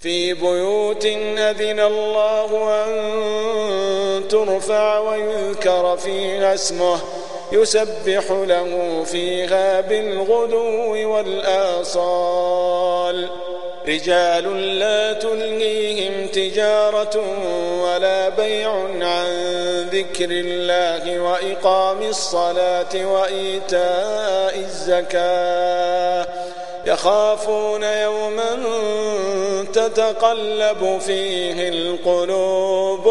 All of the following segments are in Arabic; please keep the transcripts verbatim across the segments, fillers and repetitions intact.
في بيوت أذن الله أن ترفع ويذكر فيها اسمه يسبح له فيها بالغدو والآصال رجال لا تلهيهم تجارة ولا بيع عن ذكر الله وإقام الصلاة وإيتاء الزكاة يخافون يوما تتقلب فيه القلوب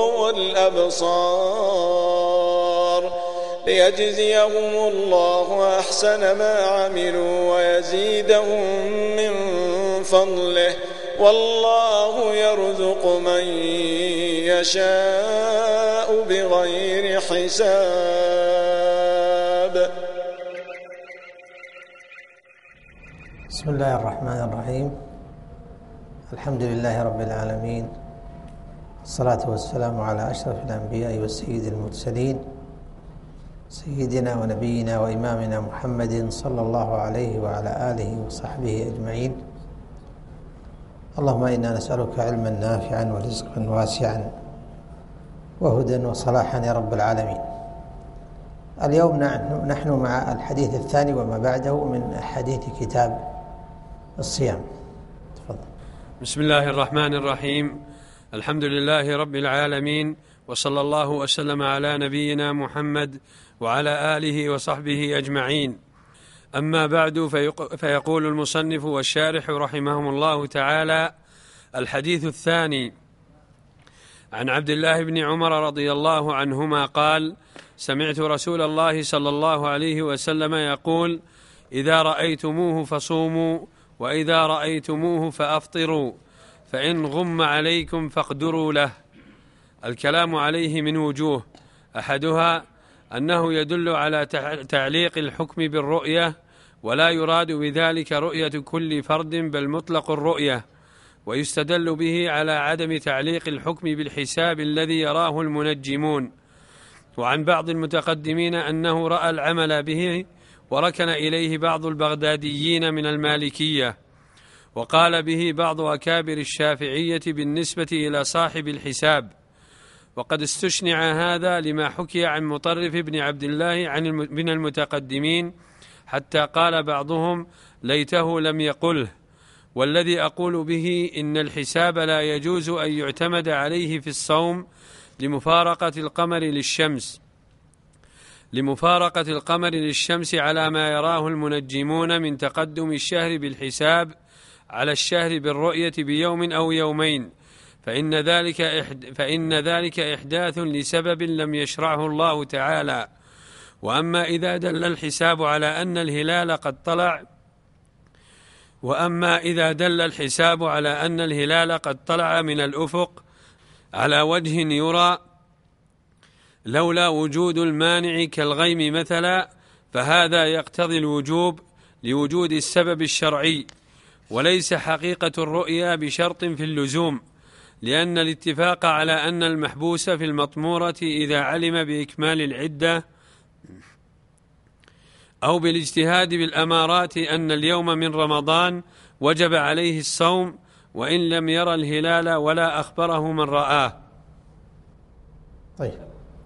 والأبصار ليجزيهم الله أحسن ما عملوا ويزيدهم من فضله والله يرزق من يشاء بغير حساب. بسم الله الرحمن الرحيم. الحمد لله رب العالمين، الصلاة والسلام على أشرف الأنبياء والسيد المرسلين سيدنا ونبينا وإمامنا محمد صلى الله عليه وعلى آله وصحبه أجمعين. اللهم إنا نسألك علما نافعا ورزقا واسعا وهدى وصلاحا يا رب العالمين. اليوم نحن مع الحديث الثاني وما بعده من حديث كتاب الصيام. تفضل. بسم الله الرحمن الرحيم. الحمد لله رب العالمين، وصلى الله وسلم على نبينا محمد وعلى آله وصحبه أجمعين. أما بعد، فيقول المصنف والشارح رحمهم الله تعالى: الحديث الثاني عن عبد الله بن عمر رضي الله عنهما قال: سمعت رسول الله صلى الله عليه وسلم يقول: إذا رأيتموه فصوموا، وإذا رأيتموه فأفطروا، فإن غم عليكم فاقدروا له. الكلام عليه من وجوه: أحدها أنه يدل على تعليق الحكم بالرؤية، ولا يراد بذلك رؤية كل فرد بل مطلق الرؤية، ويستدل به على عدم تعليق الحكم بالحساب الذي يراه المنجمون. وعن بعض المتقدمين أنه رأى العمل به وركن إليه بعض البغداديين من المالكية، وقال به بعض أكابر الشافعية بالنسبة إلى صاحب الحساب. وقد استشنع هذا لما حكي عن مطرف بن عبد الله عن من المتقدمين، حتى قال بعضهم: ليته لم يقله. والذي أقول به إن الحساب لا يجوز أن يعتمد عليه في الصوم لمفارقة القمر للشمس لمفارقة القمر للشمس على ما يراه المنجمون من تقدم الشهر بالحساب على الشهر بالرؤية بيوم أو يومين، فإن ذلك إحد فإن ذلك إحداث لسبب لم يشرعه الله تعالى. وأما إذا دل الحساب على أن الهلال قد طلع وأما إذا دل الحساب على أن الهلال قد طلع من الأفق على وجه يرى لولا وجود المانع كالغيم مثلا، فهذا يقتضي الوجوب لوجود السبب الشرعي، وليس حقيقة الرؤيا بشرط في اللزوم، لأن الاتفاق على أن المحبوس في المطمورة إذا علم بإكمال العدة أو بالاجتهاد بالأمارات أن اليوم من رمضان وجب عليه الصوم وإن لم يرى الهلال ولا أخبره من رآه. طيب.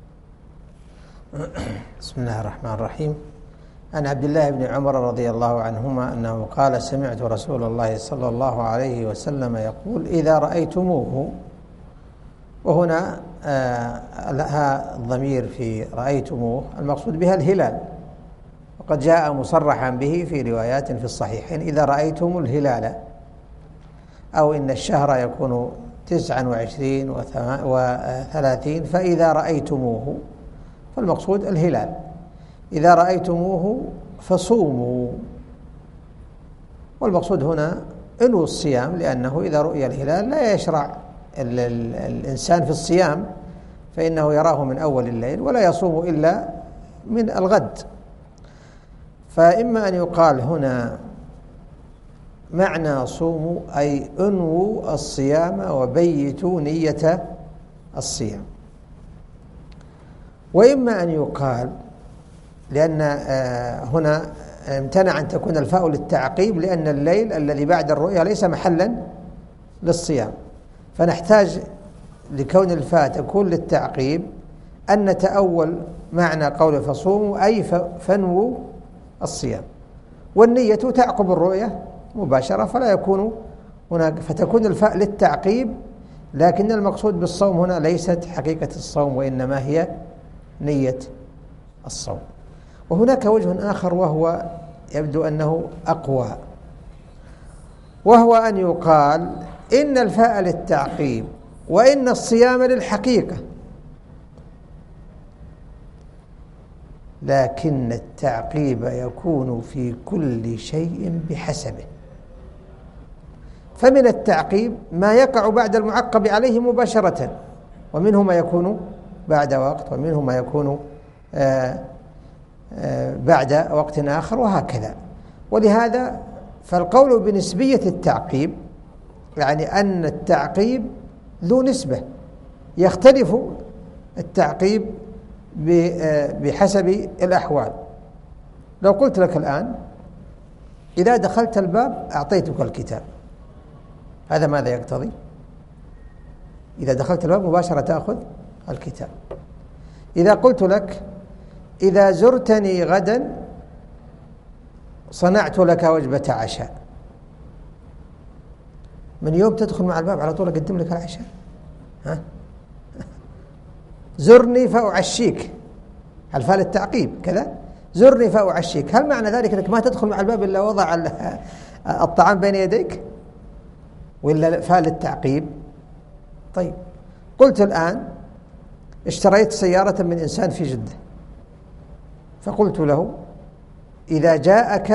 بسم الله الرحمن الرحيم. عن عبد الله بن عمر رضي الله عنهما أنه قال: سمعت رسول الله صلى الله عليه وسلم يقول: إذا رأيتموه. وهنا آه لها الضمير في رأيتموه المقصود بها الهلال، وقد جاء مصرحا به في روايات في الصحيحين: إذا رأيتم الهلال، أو إن الشهر يكون تسعا وعشرين وثلاثين، فإذا رأيتموه، فالمقصود الهلال. إذا رأيتموه فصوموا، والمقصود هنا انووا الصيام، لأنه إذا رؤي الهلال لا يشرع ال ال الإنسان في الصيام، فإنه يراه من أول الليل ولا يصوم إلا من الغد. فإما أن يقال هنا معنى صوموا أي انووا الصيام وبيتوا نية الصيام، وإما أن يقال لأن هنا امتنع أن تكون الفاء للتعقيب، لأن الليل الذي بعد الرؤيا ليس محلا للصيام، فنحتاج لكون الفاء تكون للتعقيب أن نتأول معنى قول فصوموا أي فنووا الصيام، والنية تعقب الرؤية مباشرة فلا يكون هناك، فتكون الفاء للتعقيب، لكن المقصود بالصوم هنا ليست حقيقة الصوم وإنما هي نية الصوم. وهناك وجه آخر وهو يبدو أنه أقوى، وهو أن يقال إن الفاء للتعقيب وإن الصيام للحقيقة، لكن التعقيب يكون في كل شيء بحسبه. فمن التعقيب ما يقع بعد المعقب عليه مباشرة، ومنه ما يكون بعد وقت، ومنه ما يكون آآ آآ بعد وقت آخر، وهكذا. ولهذا فالقول بنسبية التعقيب يعني أن التعقيب ذو نسبة، يختلف التعقيب بحسب الأحوال. لو قلت لك الآن إذا دخلت الباب أعطيتك الكتاب، هذا ماذا يقتضي؟ إذا دخلت الباب مباشرة تأخذ الكتاب. إذا قلت لك إذا زرتني غدا صنعت لك وجبة عشاء، من يوم تدخل مع الباب على طول أقدم لك العشاء؟ ها؟ زرني فأعشيك، الفاء للتعقيب كذا، زرني فأعشيك، هل معنى ذلك أنك ما تدخل مع الباب إلا وضع الطعام بين يديك، ولا فاء للتعقيب؟ طيب قلت الآن اشتريت سيارة من إنسان في جدة، فقلت له إذا جاءك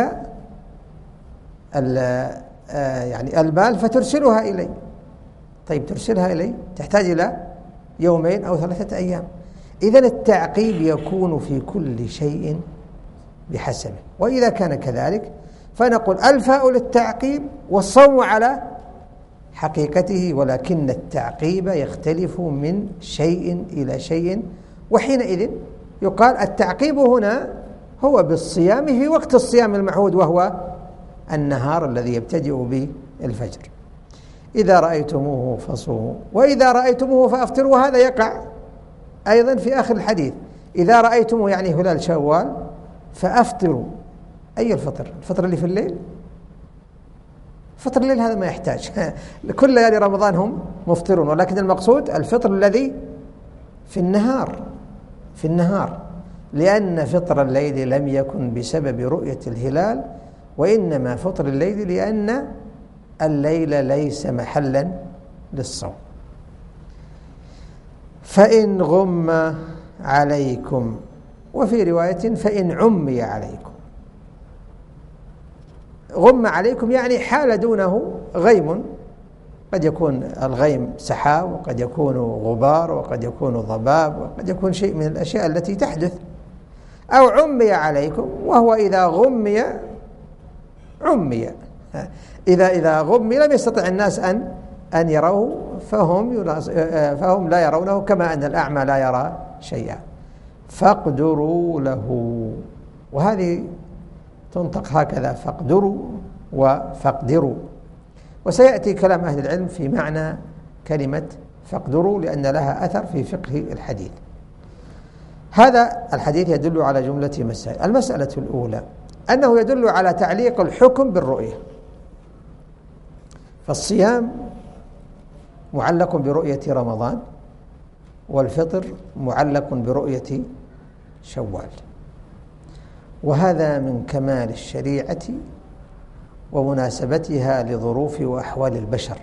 يعني المال فترسلها إلي. طيب ترسلها إلي تحتاج إلى يومين أو ثلاثة أيام. إذن التعقيب يكون في كل شيء بحسبه. وإذا كان كذلك فنقول الفاء للتعقيب والصوم على حقيقته، ولكن التعقيب يختلف من شيء إلى شيء، وحينئذ يقال التعقيب هنا هو بالصيام في وقت الصيام المعهود، وهو النهار الذي يبتدئ بالفجر. إذا رأيتموه فصوموا وإذا رأيتموه فأفطروا، وهذا يقع أيضا في آخر الحديث، إذا رأيتموه يعني هلال شوال فأفطروا. أي الفطر؟ الفطر اللي في الليل؟ فطر الليل هذا ما يحتاج كل ليالي رمضان هم مفطرون، ولكن المقصود الفطر الذي في النهار، في النهار، لأن فطر الليل لم يكن بسبب رؤية الهلال، وإنما فطر الليل لأن الليل ليس محلا للصوم. فإن غم عليكم، وفي رواية فإن عمي عليكم. غم عليكم يعني حال دونه غيم، قد يكون الغيم سحاب، وقد يكون غبار، وقد يكون ضباب، وقد يكون شيء من الأشياء التي تحدث. أو عمي عليكم، وهو إذا غمي عمي، إذا إذا غمي لم يستطع الناس أن أن يروه، فهم فهم لا يرونه، كما أن الأعمى لا يرى شيئا. فاقدروا له، وهذه تنطق هكذا، فاقدروا وفاقدروا. وسيأتي كلام أهل العلم في معنى كلمة فاقدروا لأن لها أثر في فقه الحديث. هذا الحديث يدل على جملة مسائل. المسألة الأولى أنه يدل على تعليق الحكم بالرؤية، فالصيام معلق برؤية رمضان، والفطر معلق برؤية شوال، وهذا من كمال الشريعة ومناسبتها لظروف وأحوال البشر.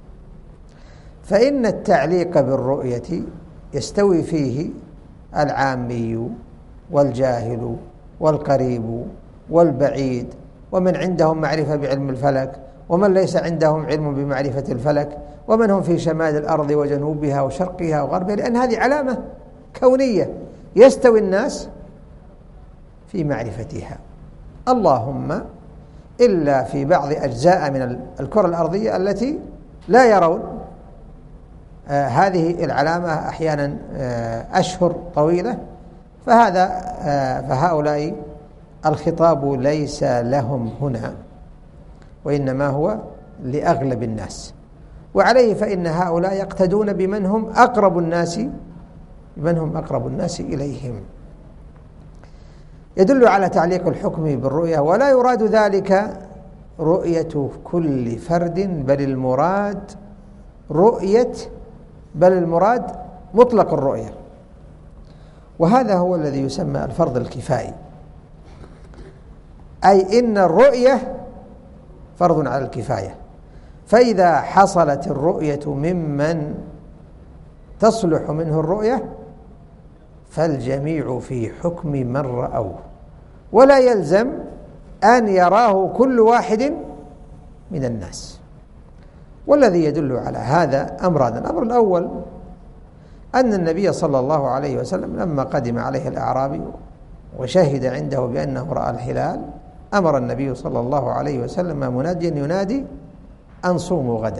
فإن التعليق بالرؤية يستوي فيه العامي والجاهل والقريب والبعيد، ومن عندهم معرفة بعلم الفلك، ومن ليس عندهم علم بمعرفة الفلك، ومن هم في شمال الأرض وجنوبها وشرقها وغربها، لأن هذه علامة كونية يستوي الناس في معرفتها، اللهم إلا في بعض أجزاء من الكرة الأرضية التي لا يرون آه هذه العلامة أحيانا آه أشهر طويلة، فهذا آه فهؤلاء الخطاب ليس لهم هنا، وإنما هو لأغلب الناس. وعليه فإن هؤلاء يقتدون بمن هم أقرب الناس بمن هم أقرب الناس إليهم. يدل على تعليق الحكم بالرؤية، ولا يراد ذلك رؤية كل فرد، بل المراد رؤية بل المراد مطلق الرؤية، وهذا هو الذي يسمى الفرض الكفائي، أي إن الرؤية فرض على الكفاية، فإذا حصلت الرؤية ممن تصلح منه الرؤية فالجميع في حكم من رأوه، ولا يلزم أن يراه كل واحد من الناس. والذي يدل على هذا أمران: الأمر الأول أن النبي صلى الله عليه وسلم لما قدم عليه الأعرابي وشهد عنده بأنه رأى الهلال، أمر النبي صلى الله عليه وسلم مناديا ينادي أن صوموا غدا،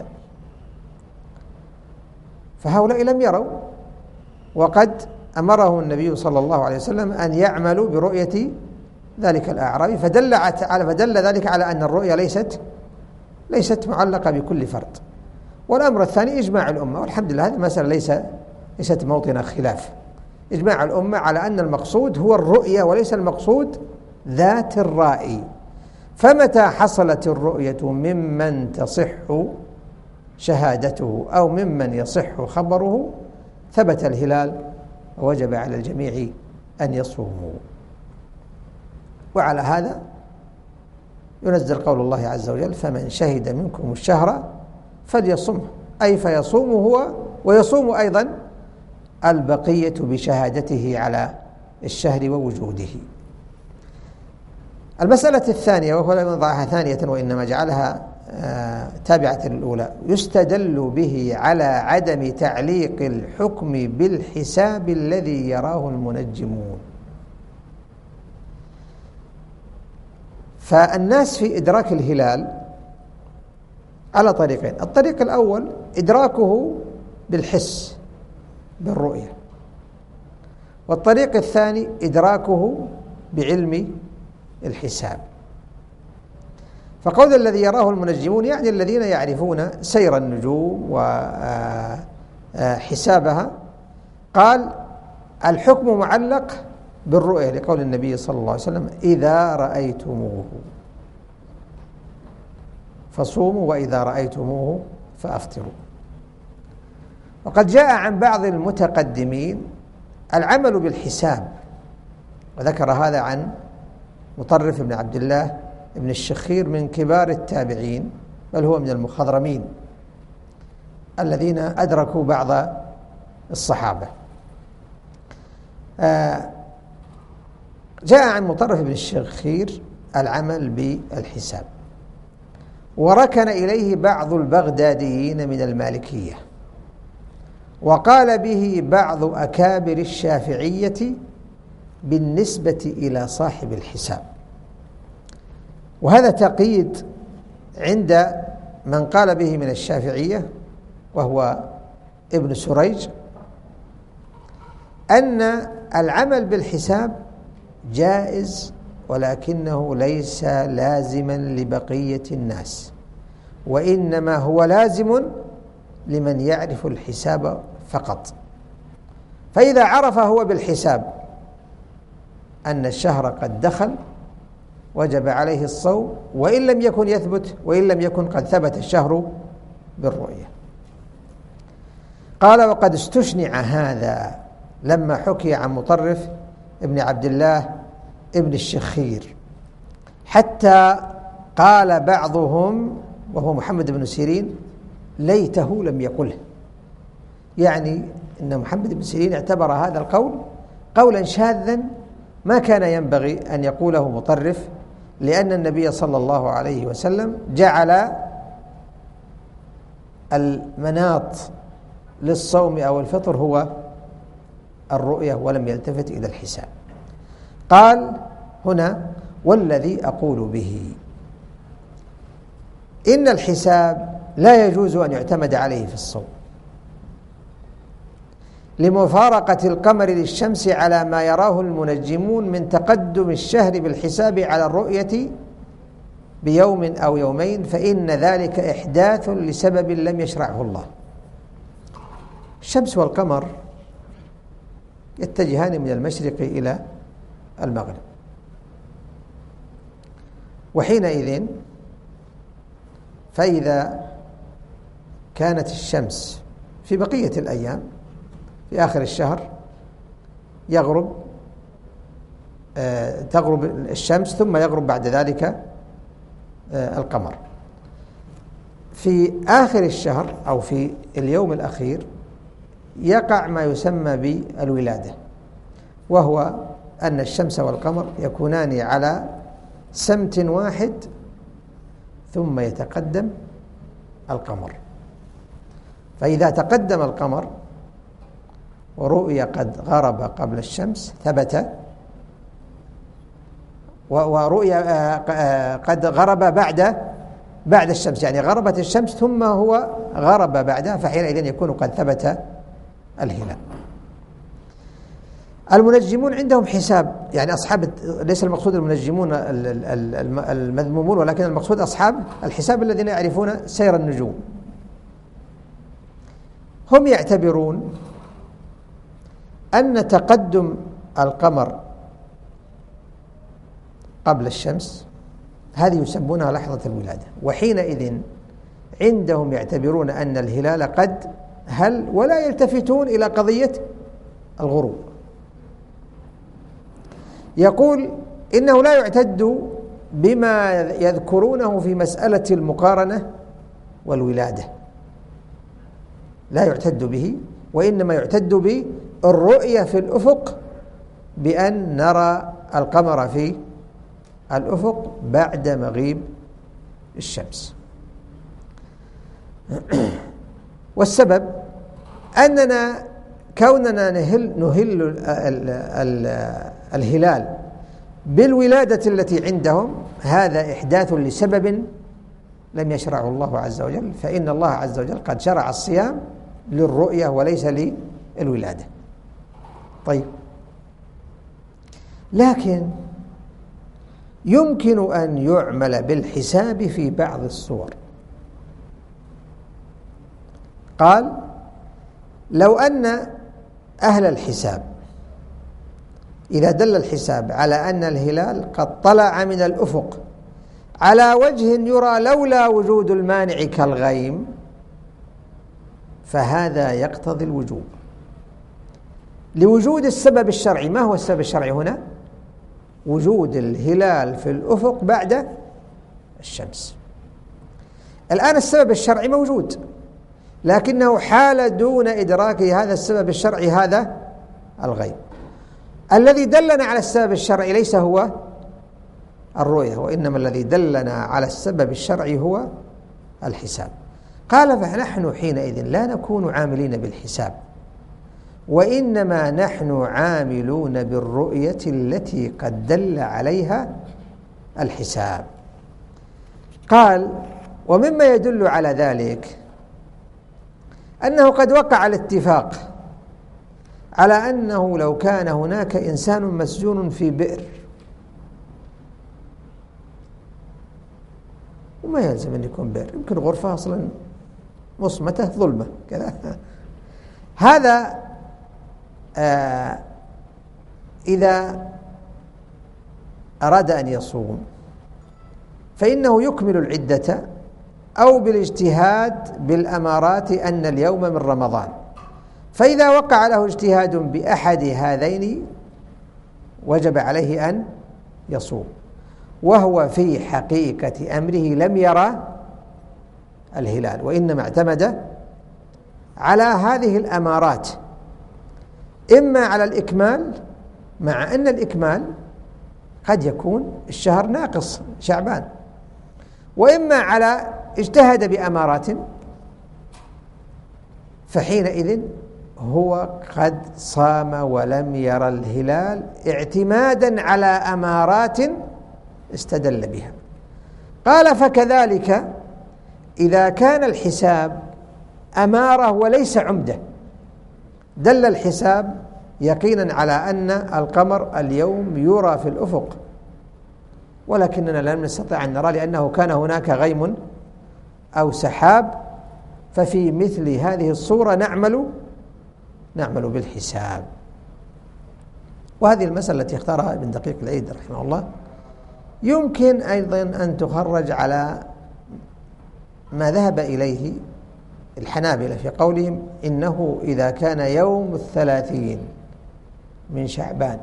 فهؤلاء لم يروا، وقد أمره النبي صلى الله عليه وسلم أن يعملوا برؤية ذلك الأعرابي، فدل على فدل ذلك على أن الرؤيا ليست ليست معلقة بكل فرد. والأمر الثاني إجماع الأمة، والحمد لله هذه المسألة ليس ليست موطن خلاف، إجماع الأمة على أن المقصود هو الرؤية وليس المقصود ذات الرائي. فمتى حصلت الرؤية ممن تصح شهادته أو ممن يصح خبره ثبت الهلال، ووجب على الجميع أن يصوموا. وعلى هذا ينزل قول الله عز وجل: فمن شهد منكم الشهر فليصمه، أي فيصوم هو ويصوم أيضا البقية بشهادته على الشهر ووجوده. المسألة الثانية، وهو لم يضعها ثانية وإنما جعلها آه تابعة للأولى، يستدل به على عدم تعليق الحكم بالحساب الذي يراه المنجمون. فالناس في إدراك الهلال على طريقين: الطريق الأول إدراكه بالحس بالرؤية، والطريق الثاني إدراكه بعلم الحساب. فقول الذي يراه المنجمون يعني الذين يعرفون سير النجوم وحسابها. قال: الحكم معلق بالرؤية لقول النبي صلى الله عليه وسلم: إذا رأيتموه فصوموا وإذا رأيتموه فأفطروا. وقد جاء عن بعض المتقدمين العمل بالحساب، وذكر هذا عن مطرف بن عبد الله بن الشخير من كبار التابعين، بل هو من المخضرمين الذين أدركوا بعض الصحابة. آه جاء عن مطرف بن الشخير العمل بالحساب، وركن إليه بعض البغداديين من المالكية، وقال به بعض أكابر الشافعية بالنسبة إلى صاحب الحساب. وهذا تقييد عند من قال به من الشافعية وهو ابن سريج، أن العمل بالحساب جائز ولكنه ليس لازما لبقية الناس، وإنما هو لازم لمن يعرف الحساب فقط. فإذا عرف هو بالحساب أن الشهر قد دخل وجب عليه الصوم، وإن لم يكن يثبت وإن لم يكن قد ثبت الشهر بالرؤية. قال: وقد استشنع هذا لما حكي عن مطرف ابن عبد الله ابن الشخير، حتى قال بعضهم وهو محمد بن سيرين: ليته لم يقله. يعني إن محمد بن سيرين اعتبر هذا القول قولا شاذا ما كان ينبغي أن يقوله مطرف، لأن النبي صلى الله عليه وسلم جعل المناط للصوم أو الفطر هو الرؤية ولم يلتفت إلى الحساب. قال هنا: والذي أقول به إن الحساب لا يجوز أن يعتمد عليه في الصوم، لمفارقة القمر للشمس على ما يراه المنجمون من تقدم الشهر بالحساب على الرؤية بيوم أو يومين فإن ذلك إحداث لسبب لم يشرعه الله. الشمس والقمر يتجهان من المشرق إلى المغرب، وحينئذ فإذا كانت الشمس في بقية الأيام في آخر الشهر يغرب آه تغرب الشمس ثم يغرب بعد ذلك آه القمر. في آخر الشهر أو في اليوم الأخير يقع ما يسمى بالولادة، وهو أن الشمس والقمر يكونان على سمت واحد ثم يتقدم القمر. فإذا تقدم القمر ورؤي قد غرب قبل الشمس ثبت، ورؤي قد غرب بعد بعد الشمس، يعني غربت الشمس ثم هو غرب بعدها، فحينئذ يكون قد ثبت الهلال. المنجمون عندهم حساب، يعني أصحاب، ليس المقصود المنجمون المذمومون، ولكن المقصود أصحاب الحساب الذين يعرفون سير النجوم. هم يعتبرون أن تقدم القمر قبل الشمس هذه يسمونها لحظة الولادة، وحينئذ عندهم يعتبرون أن الهلال قد هل، ولا يلتفتون إلى قضية الغروب. يقول إنه لا يعتد بما يذكرونه في مسألة المقارنة والولادة، لا يعتد به، وإنما يعتد بالرؤية في الأفق، بأن نرى القمر في الأفق بعد مغيب الشمس. والسبب أننا كوننا نهل, نهل ال ال ال الهلال بالولادة التي عندهم هذا إحداث لسبب لم يشرعه الله عز وجل، فإن الله عز وجل قد شرع الصيام للرؤية وليس للولادة. طيب، لكن يمكن أن يعمل بالحساب في بعض الصور. قال: لو أن أهل الحساب إذا دل الحساب على أن الهلال قد طلع من الأفق على وجه يرى لولا وجود المانع كالغيم، فهذا يقتضي الوجوب لوجود السبب الشرعي. ما هو السبب الشرعي هنا؟ وجود الهلال في الأفق بعد الشمس. الآن السبب الشرعي موجود، لكنه حال دون إدراك هذا السبب الشرعي، هذا الغيب. الذي دلنا على السبب الشرعي ليس هو الرؤية، وإنما الذي دلنا على السبب الشرعي هو الحساب. قال: فنحن حينئذ لا نكون عاملين بالحساب، وإنما نحن عاملون بالرؤية التي قد دل عليها الحساب. قال: ومما يدل على ذلك أنه قد وقع الاتفاق على أنه لو كان هناك إنسان مسجون في بئر، وما يلزم أن يكون بئر، يمكن غرفة أصلا مصمتة ظلمة كذا، هذا آه إذا أراد أن يصوم فإنه يكمل العدة أو بالاجتهاد بالأمارات أن اليوم من رمضان. فإذا وقع له اجتهاد بأحد هذين وجب عليه أن يصوم، وهو في حقيقة أمره لم يرى الهلال، وإنما اعتمد على هذه الأمارات، إما على الإكمال، مع أن الإكمال قد يكون الشهر ناقص شعبان، وإما على اجتهد بأمارات، فحينئذ هو قد صام ولم يرى الهلال اعتمادا على أمارات استدل بها. قال: فكذلك إذا كان الحساب أمارة وليس عمدة، دل الحساب يقينا على أن القمر اليوم يرى في الأفق، ولكننا لم نستطع أن نرى لأنه كان هناك غيم أو سحاب، ففي مثل هذه الصورة نعمل نعمل بالحساب. وهذه المسألة التي اختارها ابن دقيق العيد رحمه الله يمكن أيضا أن تخرج على ما ذهب إليه الحنابلة في قولهم إنه إذا كان يوم الثلاثين من شعبان،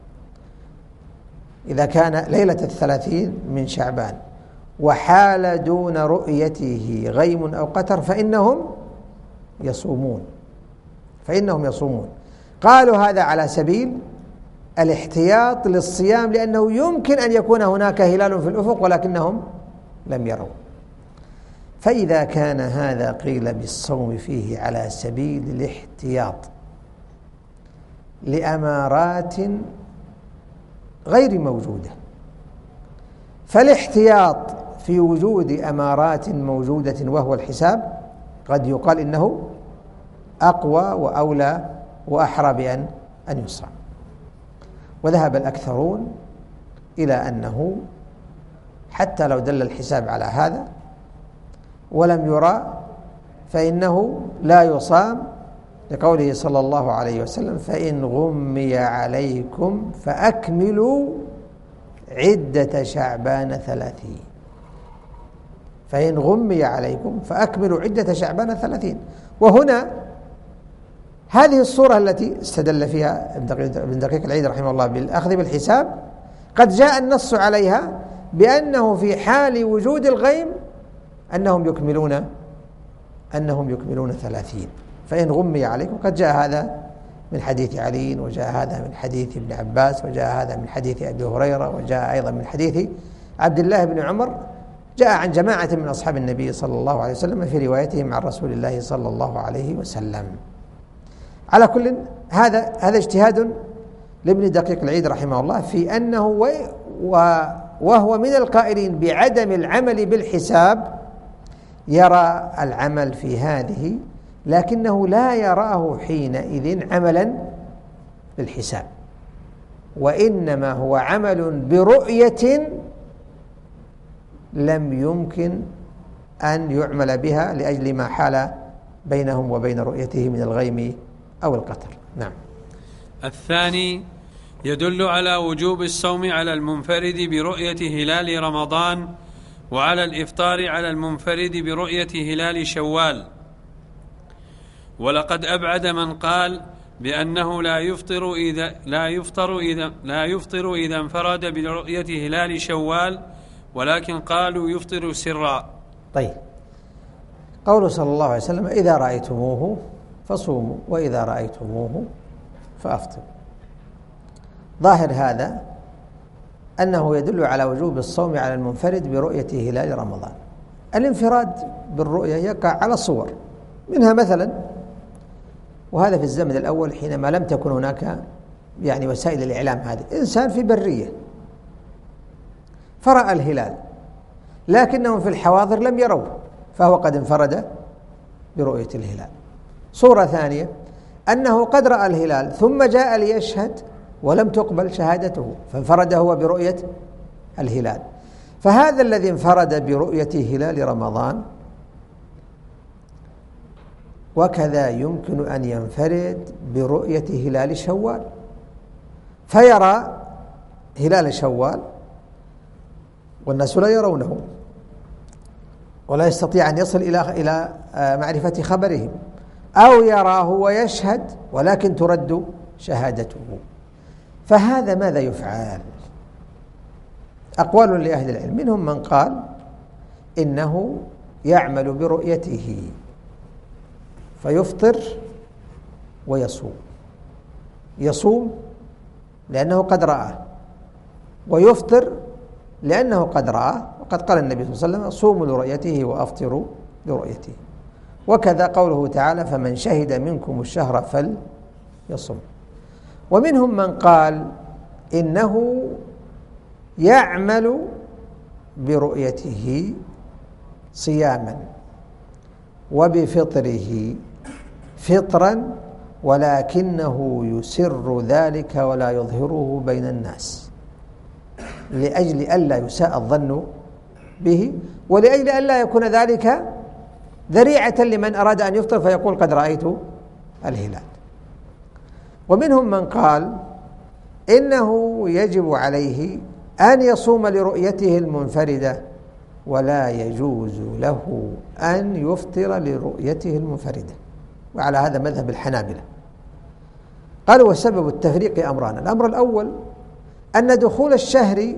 إذا كان ليلة الثلاثين من شعبان وحال دون رؤيته غيم أو قتر فإنهم يصومون فإنهم يصومون قالوا هذا على سبيل الاحتياط للصيام، لأنه يمكن أن يكون هناك هلال في الأفق ولكنهم لم يروا. فإذا كان هذا قيل بالصوم فيه على سبيل الاحتياط لأمارات غير موجودة، فالاحتياط في وجود أمارات موجودة وهو الحساب قد يقال إنه أقوى وأولى وأحرى بأن أن يصام. وذهب الأكثرون إلى أنه حتى لو دل الحساب على هذا ولم يرى فإنه لا يصام، لقوله صلى الله عليه وسلم فإن غمي عليكم فأكملوا عدة شعبان ثلاثين فإن غمي عليكم فأكملوا عدة شعبان ثلاثين. وهنا هذه الصورة التي استدل فيها ابن دقيق العيد رحمه الله بالأخذ بالحساب قد جاء النص عليها بأنه في حال وجود الغيم أنهم يكملون أنهم يكملون ثلاثين. فإن غمي عليكم قد جاء هذا من حديث علي، وجاء هذا من حديث ابن عباس، وجاء هذا من حديث أبي هريرة، وجاء أيضا من حديث عبد الله بن عمر، جاء عن جماعة من أصحاب النبي صلى الله عليه وسلم في روايتهم عن رسول الله صلى الله عليه وسلم. على كل هذا هذا اجتهاد لابن دقيق العيد رحمه الله في أنه وهو من القائلين بعدم العمل بالحساب يرى العمل في هذه، لكنه لا يراه حينئذ عملا بالحساب، وإنما هو عمل برؤية لم يمكن أن يعمل بها لأجل ما حال بينهم وبين رؤيته من الغيم أو القتر. نعم. الثاني يدل على وجوب الصوم على المنفرد برؤية هلال رمضان، وعلى الإفطار على المنفرد برؤية هلال شوال. ولقد أبعد من قال بأنه لا يفطر إذا لا يفطر إذا لا يفطر إذا انفرد برؤية هلال شوال، ولكن قالوا يفطر سرا. طيب، قوله صلى الله عليه وسلم إذا رأيتموه فصوموا وإذا رأيتموه فأفطروا، ظاهر هذا أنه يدل على وجوب الصوم على المنفرد برؤية هلال رمضان. الانفراد بالرؤية يقع على صور، منها مثلا، وهذا في الزمن الأول حينما لم تكن هناك يعني وسائل الإعلام، هذه إنسان في برية فرأى الهلال لكنهم في الحواضر لم يروه فهو قد انفرد برؤية الهلال. صورة ثانية أنه قد رأى الهلال ثم جاء ليشهد ولم تقبل شهادته فانفرد هو برؤية الهلال. فهذا الذي انفرد برؤية هلال رمضان وكذا يمكن أن ينفرد برؤية هلال شوال، فيرى هلال شوال والناس لا يرونه ولا يستطيع أن يصل إلى إلى معرفة خبرهم، أو يراه ويشهد ولكن ترد شهادته. فهذا ماذا يفعل؟ أقوال لأهل العلم، منهم من قال إنه يعمل برؤيته فيفطر ويصوم، يصوم لأنه قد رأى ويفطر لأنه قد رأى، وقد قال النبي صلى الله عليه وسلم صوموا لرؤيته وأفطروا لرؤيته. وكذا قوله تعالى فمن شهد منكم الشهر فليصم. ومنهم من قال إنه يعمل برؤيته صياما وبفطره فطرا ولكنه يسر ذلك ولا يظهره بين الناس. لأجل ألا يساء الظن به، ولأجل ألا يكون ذلك ذريعة لمن أراد أن يفطر فيقول قد رأيت الهلال. ومنهم من قال إنه يجب عليه أن يصوم لرؤيته المنفردة ولا يجوز له أن يفطر لرؤيته المنفردة، وعلى هذا مذهب الحنابلة. قالوا وسبب التفريق أمران: الأمر الأول أن دخول الشهر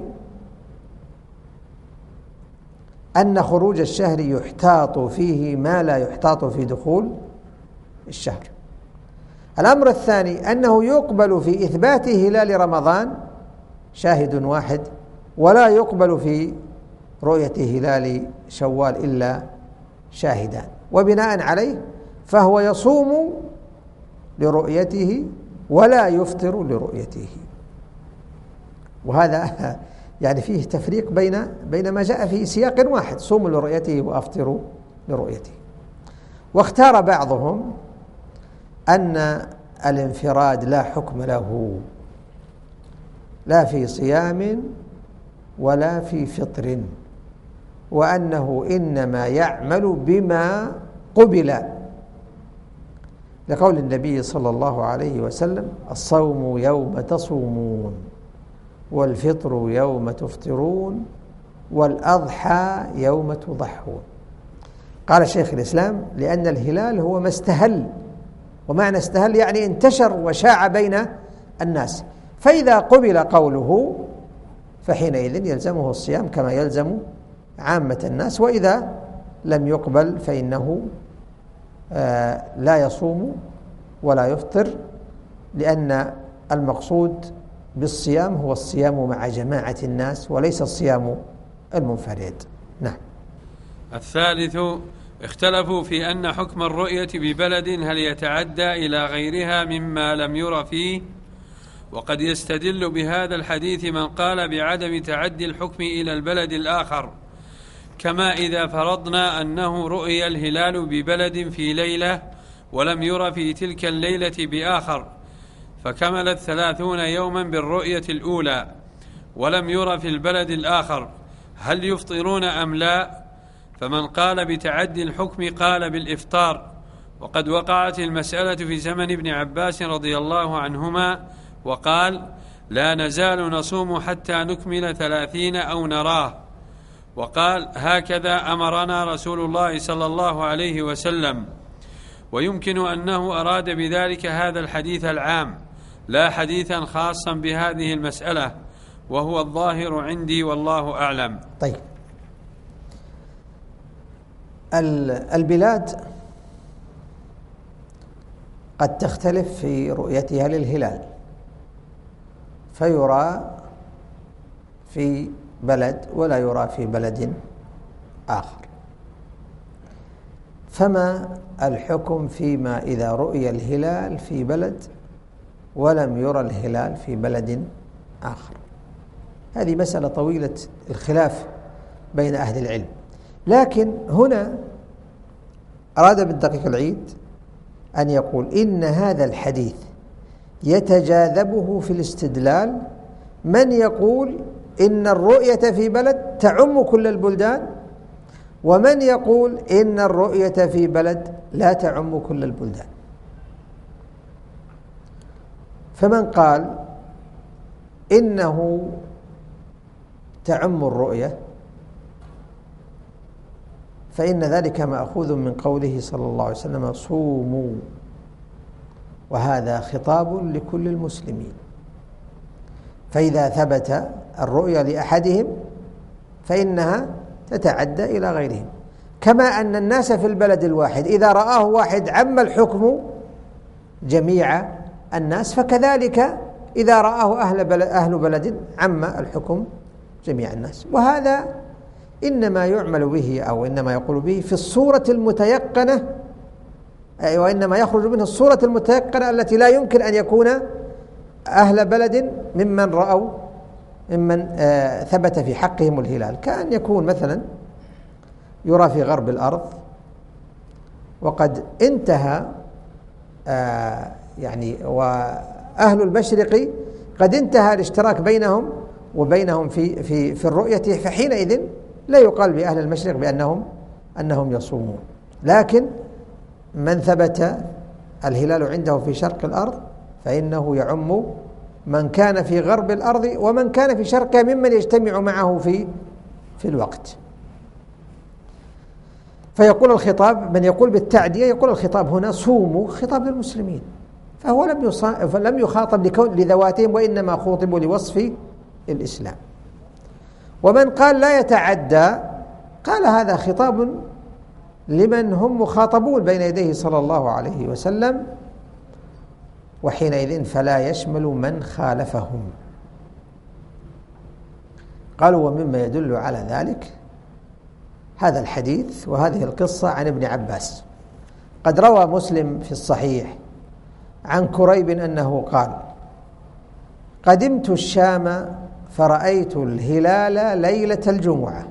أن خروج الشهر يحتاط فيه ما لا يحتاط في دخول الشهر. الأمر الثاني أنه يقبل في إثبات هلال رمضان شاهد واحد، ولا يقبل في رؤية هلال شوال إلا شاهدان، وبناء عليه فهو يصوم لرؤيته ولا يفطر لرؤيته. وهذا يعني فيه تفريق بين بين ما جاء في سياق واحد: صوموا لرؤيته وأفطروا لرؤيته. واختار بعضهم أن الانفراد لا حكم له لا في صيام ولا في فطر، وأنه إنما يعمل بما قبل، لقول النبي صلى الله عليه وسلم: الصوم يوم تصومون، والفطر يوم تفطرون، والأضحى يوم تضحون. قال شيخ الإسلام: لأن الهلال هو ما استهل، ومعنى استهل يعني انتشر وشاع بين الناس، فإذا قبل قوله فحينئذ يلزمه الصيام كما يلزم عامة الناس، وإذا لم يقبل فإنه آه لا يصوم ولا يفطر، لأن المقصود بالصيام هو الصيام مع جماعة الناس وليس الصيام المنفرد. نعم. الثالث: اختلفوا في أن حكم الرؤية ببلد هل يتعدى إلى غيرها مما لم ير فيه، وقد يستدل بهذا الحديث من قال بعدم تعدي الحكم إلى البلد الآخر، كما إذا فرضنا أنه رؤي الهلال ببلد في ليلة ولم ير في تلك الليلة بآخر، فكملت ثلاثون يوما بالرؤية الأولى ولم ير في البلد الآخر، هل يفطرون أم لا؟ فمن قال بتعدي الحكم قال بالإفطار. وقد وقعت المسألة في زمن ابن عباس رضي الله عنهما، وقال: لا نزال نصوم حتى نكمل ثلاثين أو نراه. وقال: هكذا أمرنا رسول الله صلى الله عليه وسلم. ويمكن أنه أراد بذلك هذا الحديث العام لا حديثا خاصا بهذه المسألة، وهو الظاهر عندي والله أعلم. طيب، البلاد قد تختلف في رؤيتها للهلال، فيرى في بلد ولا يرى في بلد آخر. فما الحكم فيما إذا رؤي الهلال في بلد ولم يرى الهلال في بلد آخر؟ هذه مسألة طويلة الخلاف بين أهل العلم، لكن هنا أراد بالدقيق العيد أن يقول إن هذا الحديث يتجاذبه في الاستدلال من يقول إن الرؤية في بلد تعم كل البلدان، ومن يقول إن الرؤية في بلد لا تعم كل البلدان. فمن قال إنه تعم الرؤية فإن ذلك مأخوذ من قوله صلى الله عليه وسلم: صوموا، وهذا خطاب لكل المسلمين. فإذا ثبت الرؤيا لأحدهم فإنها تتعدى إلى غيرهم، كما أن الناس في البلد الواحد إذا رآه واحد عم الحكم جميع الناس، فكذلك إذا رآه أهل بلد, أهل بلد عم الحكم جميع الناس. وهذا إنما يعمل به أو إنما يقول به في الصورة المتيقنة، وإنما يخرج منه الصورة المتيقنة التي لا يمكن أن يكون أهل بلد ممن رأوا ممن آه ثبت في حقهم الهلال، كأن يكون مثلا يرى في غرب الأرض وقد انتهى آه يعني وأهل المشرق قد انتهى الاشتراك بينهم وبينهم في في في الرؤية، فحينئذ لا يقال بأهل المشرق بأنهم أنهم يصومون. لكن من ثبت الهلال عنده في شرق الأرض فإنه يعم من كان في غرب الأرض ومن كان في شرقها ممن يجتمع معه في في الوقت. فيقول الخطاب، من يقول بالتعدية يقول الخطاب هنا صوموا خطاب للمسلمين، فهو لم لم يخاطب لكون لذواتهم، وإنما خوطبوا لوصف الإسلام. ومن قال لا يتعدى قال هذا خطاب لمن هم مخاطبون بين يديه صلى الله عليه وسلم، وحينئذ فلا يشمل من خالفهم. قالوا ومما يدل على ذلك هذا الحديث وهذه القصة عن ابن عباس. قد روى مسلم في الصحيح عن كريب أنه قال: قدمت الشام فرأيت الهلال ليلة الجمعة،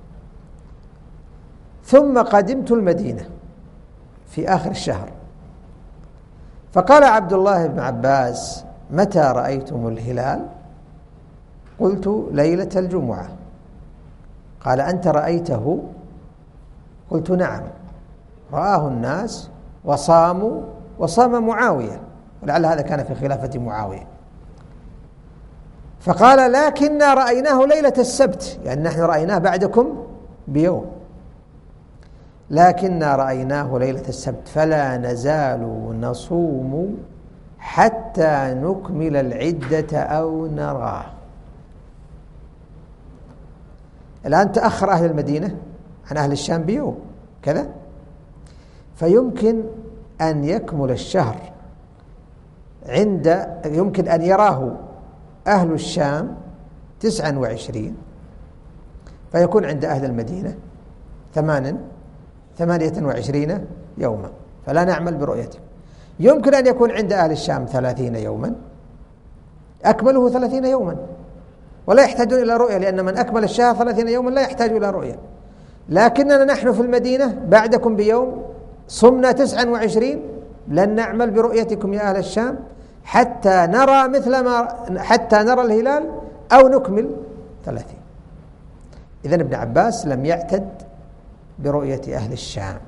ثم قدمت المدينة في آخر الشهر، فقال عبد الله بن عباس: متى رأيتم الهلال؟ قلت: ليلة الجمعة. قال: أنت رأيته؟ قلت: نعم، رآه الناس وصاموا وصام معاوية، ولعل هذا كان في خلافة معاوية. فقال: لكننا رأيناه ليلة السبت، يعني نحن رأيناه بعدكم بيوم، لكننا رأيناه ليلة السبت، فلا نزال نصوم حتى نكمل العدة أو نراه. الآن تأخر أهل المدينة عن أهل الشام بيوم كذا، فيمكن أن يكمل الشهر عند يمكن أن يراه أهل الشام تسعة وعشرين، فيكون عند أهل المدينة ثمان ثمانية وعشرين يوما، فلا نعمل برؤيته. يمكن أن يكون عند أهل الشام ثلاثين يوما، أكمله ثلاثين يوما ولا يحتاجون إلى رؤية، لأن من أكمل الشهر ثلاثين يوما لا يحتاج إلى رؤية. لكننا نحن في المدينة بعدكم بيوم صمنا تسعة وعشرين، لن نعمل برؤيتكم يا أهل الشام حتى نرى مثل ما حتى نرى الهلال أو نكمل ثلاثين. إذن ابن عباس لم يعتد برؤية أهل الشام.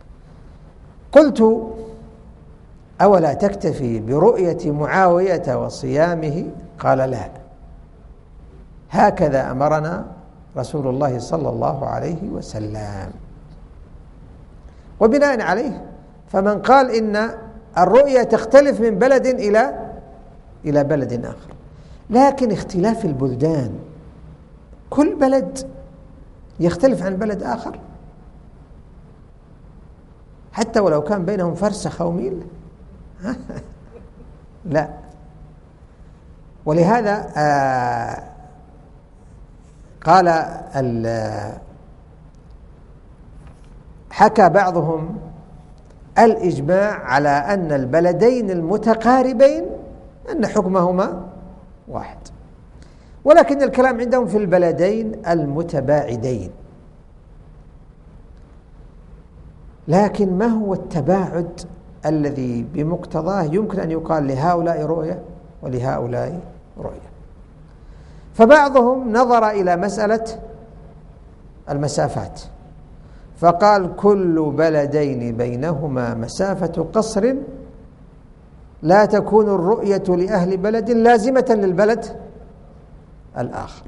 قلت: أولا تكتفي برؤية معاوية وصيامه؟ قال: لا، هكذا أمرنا رسول الله صلى الله عليه وسلم. وبناء عليه فمن قال إن الرؤية تختلف من بلد إلى إلى بلد آخر، لكن اختلاف البلدان، كل بلد يختلف عن بلد آخر حتى ولو كان بينهم فرسخ أو ميل لا. ولهذا آه قال حكى بعضهم الإجماع على أن البلدين المتقاربين أن حكمهما واحد، ولكن الكلام عندهم في البلدين المتباعدين. لكن ما هو التباعد الذي بمقتضاه يمكن أن يقال لهؤلاء رؤية ولهؤلاء رؤية؟ فبعضهم نظر إلى مسألة المسافات فقال: كل بلدين بينهما مسافة قصر لا تكون الرؤية لأهل بلد لازمة للبلد الآخر.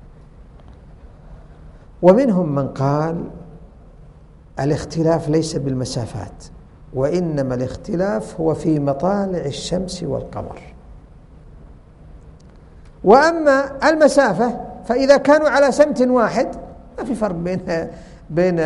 ومنهم من قال: الاختلاف ليس بالمسافات، وإنما الاختلاف هو في مطالع الشمس والقمر. وأما المسافة فإذا كانوا على سمت واحد ما في فرق بين بين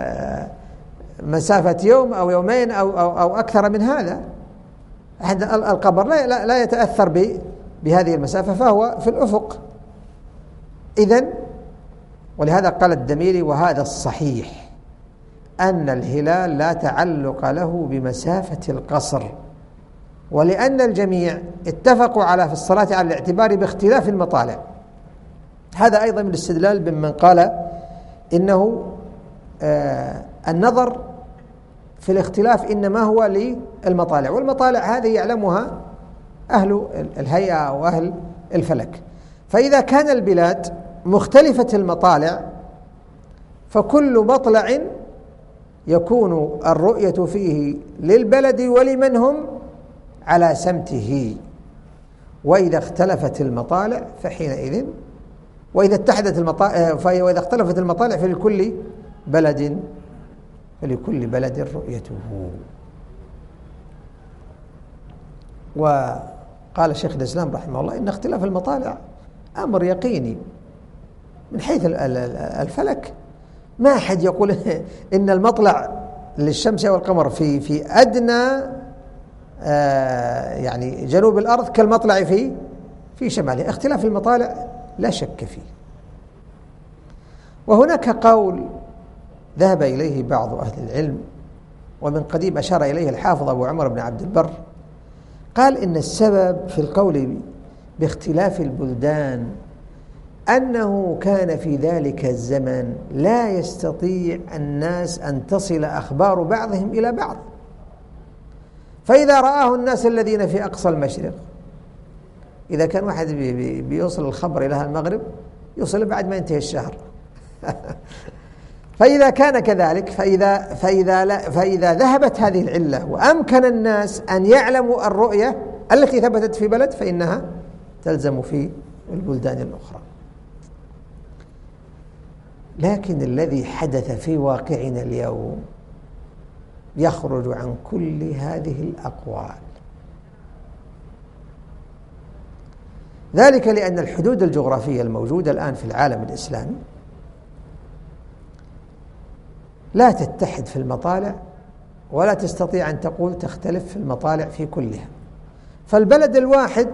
مسافة يوم أو يومين أو أو, أو أكثر من هذا. القمر لا لا يتأثر بهذه المسافة، فهو في الأفق. إذن ولهذا قال الدميري: وهذا الصحيح أن الهلال لا تعلق له بمسافة القصر، ولأن الجميع اتفقوا على في الصلاة على الاعتبار باختلاف المطالع. هذا أيضا من الاستدلال بمن قال إنه آه النظر في الاختلاف إنما هو للمطالع، والمطالع هذه يعلمها أهل الهيئة أو أهل الفلك. فإذا كان البلاد مختلفة المطالع فكل مطلع يكون الرؤية فيه للبلد ولمن هم على سمته، وإذا اختلفت المطالع فحينئذ وإذا اتحدت المطالع وإذا اختلفت المطالع فلكل بلد فلكل بلد رؤيته. وقال شيخ الإسلام رحمه الله إن اختلاف المطالع أمر يقيني من حيث الفلك، ما أحد يقول إن المطلع للشمس والقمر في في أدنى آه يعني جنوب الأرض كالمطلع في في شمالها. اختلاف المطالع لا شك فيه. وهناك قول ذهب إليه بعض أهل العلم ومن قديم أشار إليه الحافظ أبو عمر بن عبد البر، قال إن السبب في القول باختلاف البلدان أنه كان في ذلك الزمن لا يستطيع الناس أن تصل أخبار بعضهم إلى بعض، فإذا رآه الناس الذين في أقصى المشرق، إذا كان واحد بي بي بيوصل الخبر إلى المغرب يوصل بعد ما ينتهي الشهر فإذا كان كذلك فإذا, فإذا, لا فإذا ذهبت هذه العلة وأمكن الناس أن يعلموا الرؤية التي ثبتت في بلد فإنها تلزم في البلدان الأخرى. لكن الذي حدث في واقعنا اليوم يخرج عن كل هذه الأقوال، ذلك لأن الحدود الجغرافية الموجودة الآن في العالم الإسلامي لا تتحد في المطالع ولا تستطيع أن تقول تختلف في المطالع في كلها، فالبلد الواحد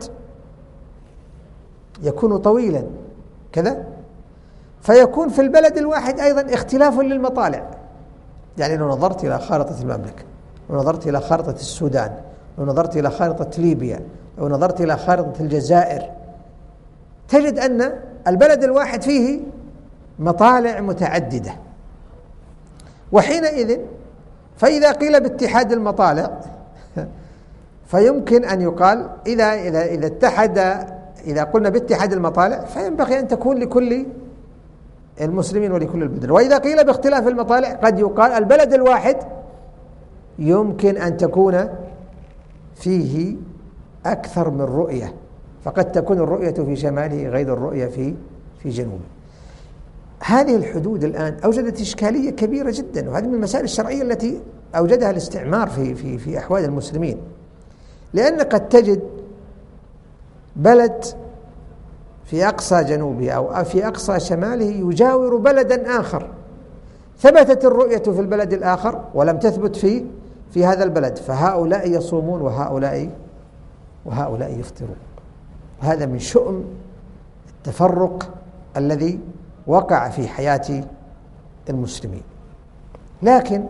يكون طويلا كذا فيكون في البلد الواحد أيضا اختلاف للمطالع. يعني لو نظرت إلى خارطة المملكة، لو نظرت إلى خارطة السودان، لو نظرت إلى خارطة ليبيا، لو نظرت إلى خارطة الجزائر، تجد أن البلد الواحد فيه مطالع متعددة. وحينئذ فإذا قيل باتحاد المطالع فيمكن أن يقال إذا إذا إذا اتحد إذا قلنا باتحاد المطالع فينبغي أن تكون لكل المسلمين ولكل البلدان. وإذا قيل باختلاف المطالع قد يقال البلد الواحد يمكن أن تكون فيه أكثر من رؤية، فقد تكون الرؤية في شماله غير الرؤية في في جنوبه. هذه الحدود الآن أوجدت إشكالية كبيرة جدا، وهذه من المسائل الشرعية التي أوجدها الاستعمار في في في أحوال المسلمين، لأن قد تجد بلد في أقصى جنوبه أو في أقصى شماله يجاور بلدا آخر ثبتت الرؤية في البلد الآخر ولم تثبت في في هذا البلد، فهؤلاء يصومون وهؤلاء وهؤلاء يفطرون. هذا من شؤم التفرق الذي وقع في حياة المسلمين. لكن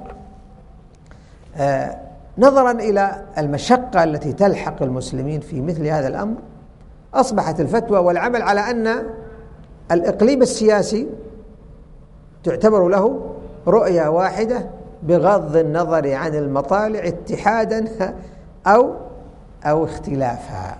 آه نظرا إلى المشقة التي تلحق المسلمين في مثل هذا الأمر أصبحت الفتوى والعمل على أن الإقليم السياسي تعتبر له رؤية واحدة بغض النظر عن المطالع اتحادا أو أو اختلافها،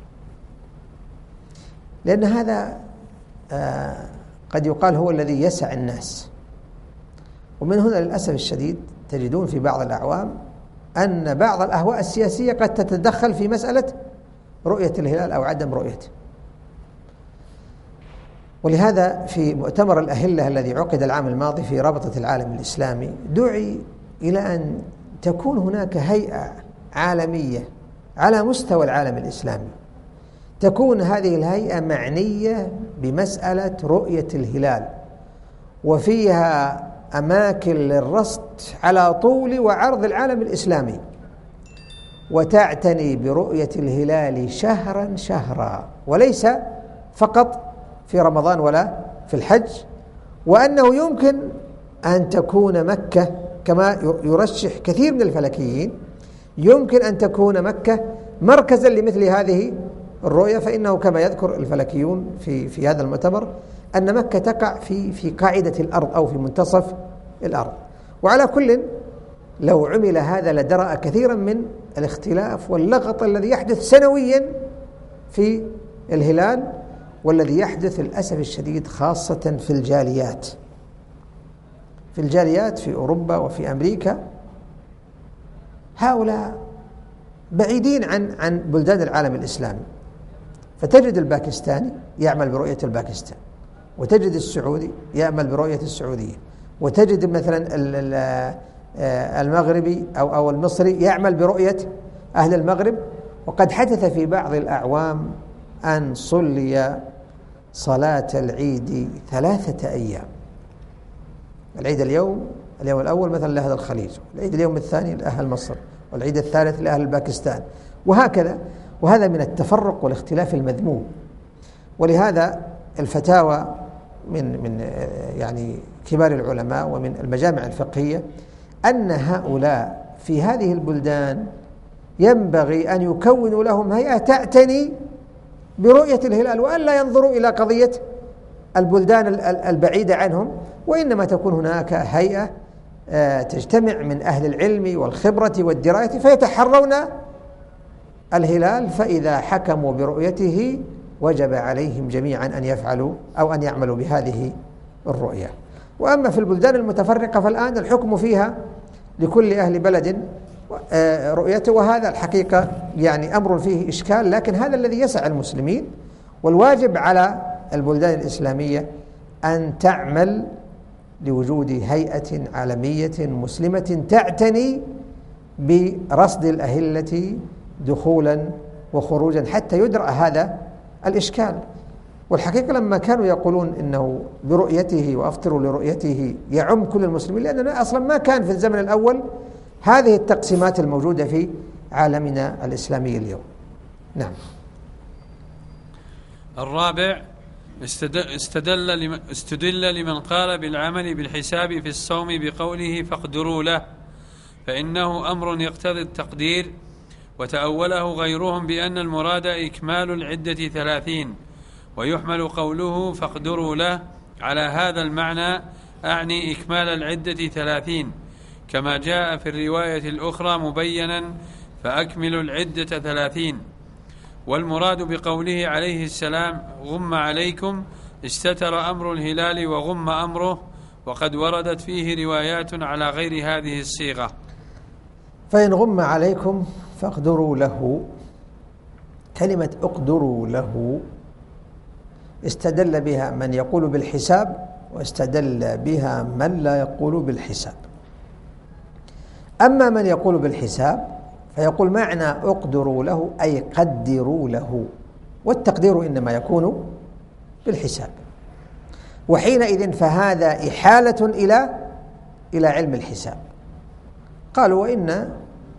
لأن هذا آه قد يقال هو الذي يسع الناس. ومن هنا للأسف الشديد تجدون في بعض الأعوام أن بعض الأهواء السياسية قد تتدخل في مسألة رؤية الهلال أو عدم رؤيته. ولهذا في مؤتمر الأهلة الذي عقد العام الماضي في رابطة العالم الإسلامي دعي إلى أن تكون هناك هيئة عالمية على مستوى العالم الإسلامي تكون هذه الهيئة معنية بمسألة رؤية الهلال، وفيها أماكن للرصد على طول وعرض العالم الإسلامي، وتعتني برؤية الهلال شهرا شهرا وليس فقط في رمضان ولا في الحج، وأنه يمكن أن تكون مكة كما يرشح كثير من الفلكيين يمكن أن تكون مكة مركزا لمثل هذه الرؤية، فإنه كما يذكر الفلكيون في في هذا المؤتمر أن مكة تقع في في قاعدة الأرض أو في منتصف الأرض. وعلى كل لو عمل هذا لدرأ كثيرا من الاختلاف واللغط الذي يحدث سنويا في الهلال، والذي يحدث للأسف الشديد خاصة في الجاليات في الجاليات في أوروبا وفي أمريكا. هؤلاء بعيدين عن عن بلدان العالم الإسلامي، فتجد الباكستاني يعمل برؤية الباكستان، وتجد السعودي يعمل برؤية السعودية، وتجد مثلا المغربي أو أو المصري يعمل برؤية أهل المغرب. وقد حدث في بعض الأعوام أن صلي صلاة العيد ثلاثة أيام، العيد اليوم اليوم الأول مثلا لأهل الخليج، والعيد اليوم الثاني لأهل مصر، والعيد الثالث لأهل باكستان، وهكذا. وهذا من التفرق والاختلاف المذموم. ولهذا الفتاوى من من يعني كبار العلماء ومن المجامع الفقهية أن هؤلاء في هذه البلدان ينبغي أن يكونوا لهم هيئة تعتني برؤية الهلال، وأن لا ينظروا إلى قضية البلدان البعيدة عنهم، وإنما تكون هناك هيئة تجتمع من أهل العلم والخبرة والدراية فيتحرون الهلال، فإذا حكموا برؤيته وجب عليهم جميعا أن يفعلوا أو أن يعملوا بهذه الرؤية. وأما في البلدان المتفرقة فالآن الحكم فيها لكل أهل بلد رؤيته، وهذا الحقيقة يعني أمر فيه إشكال، لكن هذا الذي يسع المسلمين. والواجب على البلدان الإسلامية أن تعمل لوجود هيئة عالمية مسلمة تعتني برصد الأهلة دخولا وخروجا حتى يدرأ هذا الإشكال. والحقيقة لما كانوا يقولون إنه برؤيته وأفطروا لرؤيته يعم كل المسلمين، لأننا أصلا ما كان في الزمن الأول هذه التقسيمات الموجودة في عالمنا الإسلامي اليوم. نعم. الرابع استدل لمن, استدل لمن قال بالعمل بالحساب في الصوم بقوله فاقدروا له، فإنه أمر يقتضي التقدير، وتأوله غيرهم بأن المراد إكمال العدة ثلاثين، ويحمل قوله فاقدروا له على هذا المعنى، أعني إكمال العدة ثلاثين، كما جاء في الرواية الأخرى مبينا فأكملوا العدة ثلاثين. والمراد بقوله عليه السلام غم عليكم استتر أمر الهلال وغم أمره، وقد وردت فيه روايات على غير هذه الصيغة. فإن غم عليكم فاقدروا له، كلمة اقدروا له استدل بها من يقول بالحساب، واستدل بها من لا يقول بالحساب. أما من يقول بالحساب فيقول معنى اقدروا له أي قدروا له، والتقدير إنما يكون بالحساب، وحينئذ فهذا إحالة إلى إلى علم الحساب. قالوا وإن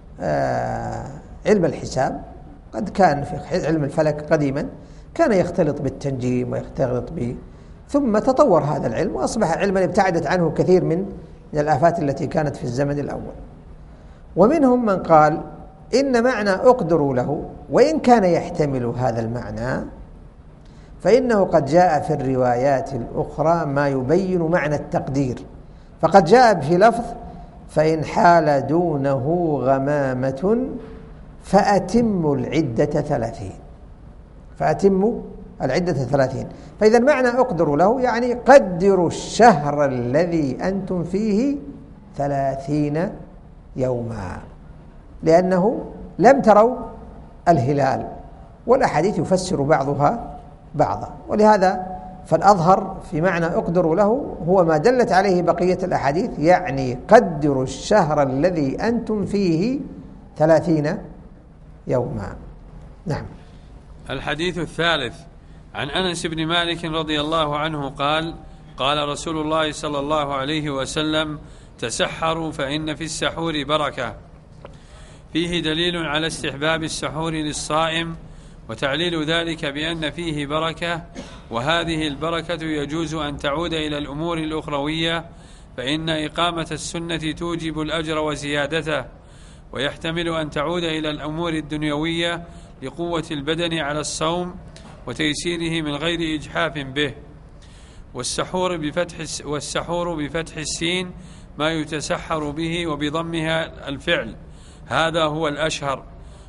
آه علم الحساب قد كان في علم الفلك قديما كان يختلط بالتنجيم ويختلط ب ثم تطور هذا العلم وأصبح علما ابتعدت عنه كثير من الآفات التي كانت في الزمن الأول. ومنهم من قال إن معنى اقدروا له وإن كان يحتمل هذا المعنى فإنه قد جاء في الروايات الأخرى ما يبين معنى التقدير، فقد جاء في لفظ فإن حال دونه غمامة فأتموا العدة ثلاثين، فأتموا العدة ثلاثين. فإذا معنى اقدروا له يعني قدروا الشهر الذي أنتم فيه ثلاثين يوما، لأنه لم تروا الهلال، والأحاديث يفسر بعضها بعضا. ولهذا فالأظهر في معنى اقدروا له هو ما دلت عليه بقية الأحاديث، يعني قدروا الشهر الذي أنتم فيه ثلاثين يوما. نعم. الحديث الثالث عن أنس بن مالك رضي الله عنه قال قال رسول الله صلى الله عليه وسلم تسحروا فإن في السحور بركة. فيه دليل على استحباب السحور للصائم، وتعليل ذلك بأن فيه بركة، وهذه البركة يجوز أن تعود إلى الأمور الأخروية، فإن إقامة السنة توجب الأجر وزيادته، ويحتمل أن تعود إلى الأمور الدنيوية لقوة البدن على الصوم وتيسيره من غير إجحاف به. والسحور بفتح والسحور بفتح السين ما يتسحر به، وبضمها الفعل، هذا هو الأشهر.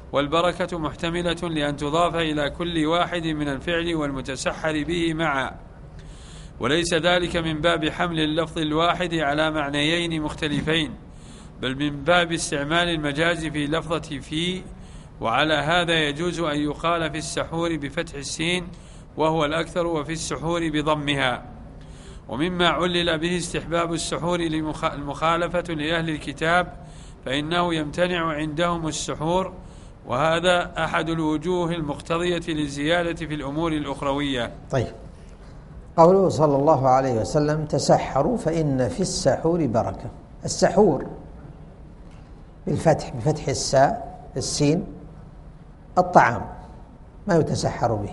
والبركة محتملة لأن تضاف إلى كل واحد من الفعل والمتسحر به معا، وليس ذلك من باب حمل اللفظ الواحد على معنيين مختلفين، بل من باب استعمال المجاز في لفظة في. وعلى هذا يجوز أن يقال في السحور بفتح السين وهو الأكثر، وفي السحور بضمها. ومما علل به استحباب السحور المخالفة لأهل الكتاب، فإنه يمتنع عندهم السحور، وهذا أحد الوجوه المقتضية للزيادة في الأمور الأخروية. طيب، قوله صلى الله عليه وسلم تسحروا فإن في السحور بركة. السحور بالفتح بفتح الساء السين الطعام ما يتسحر به،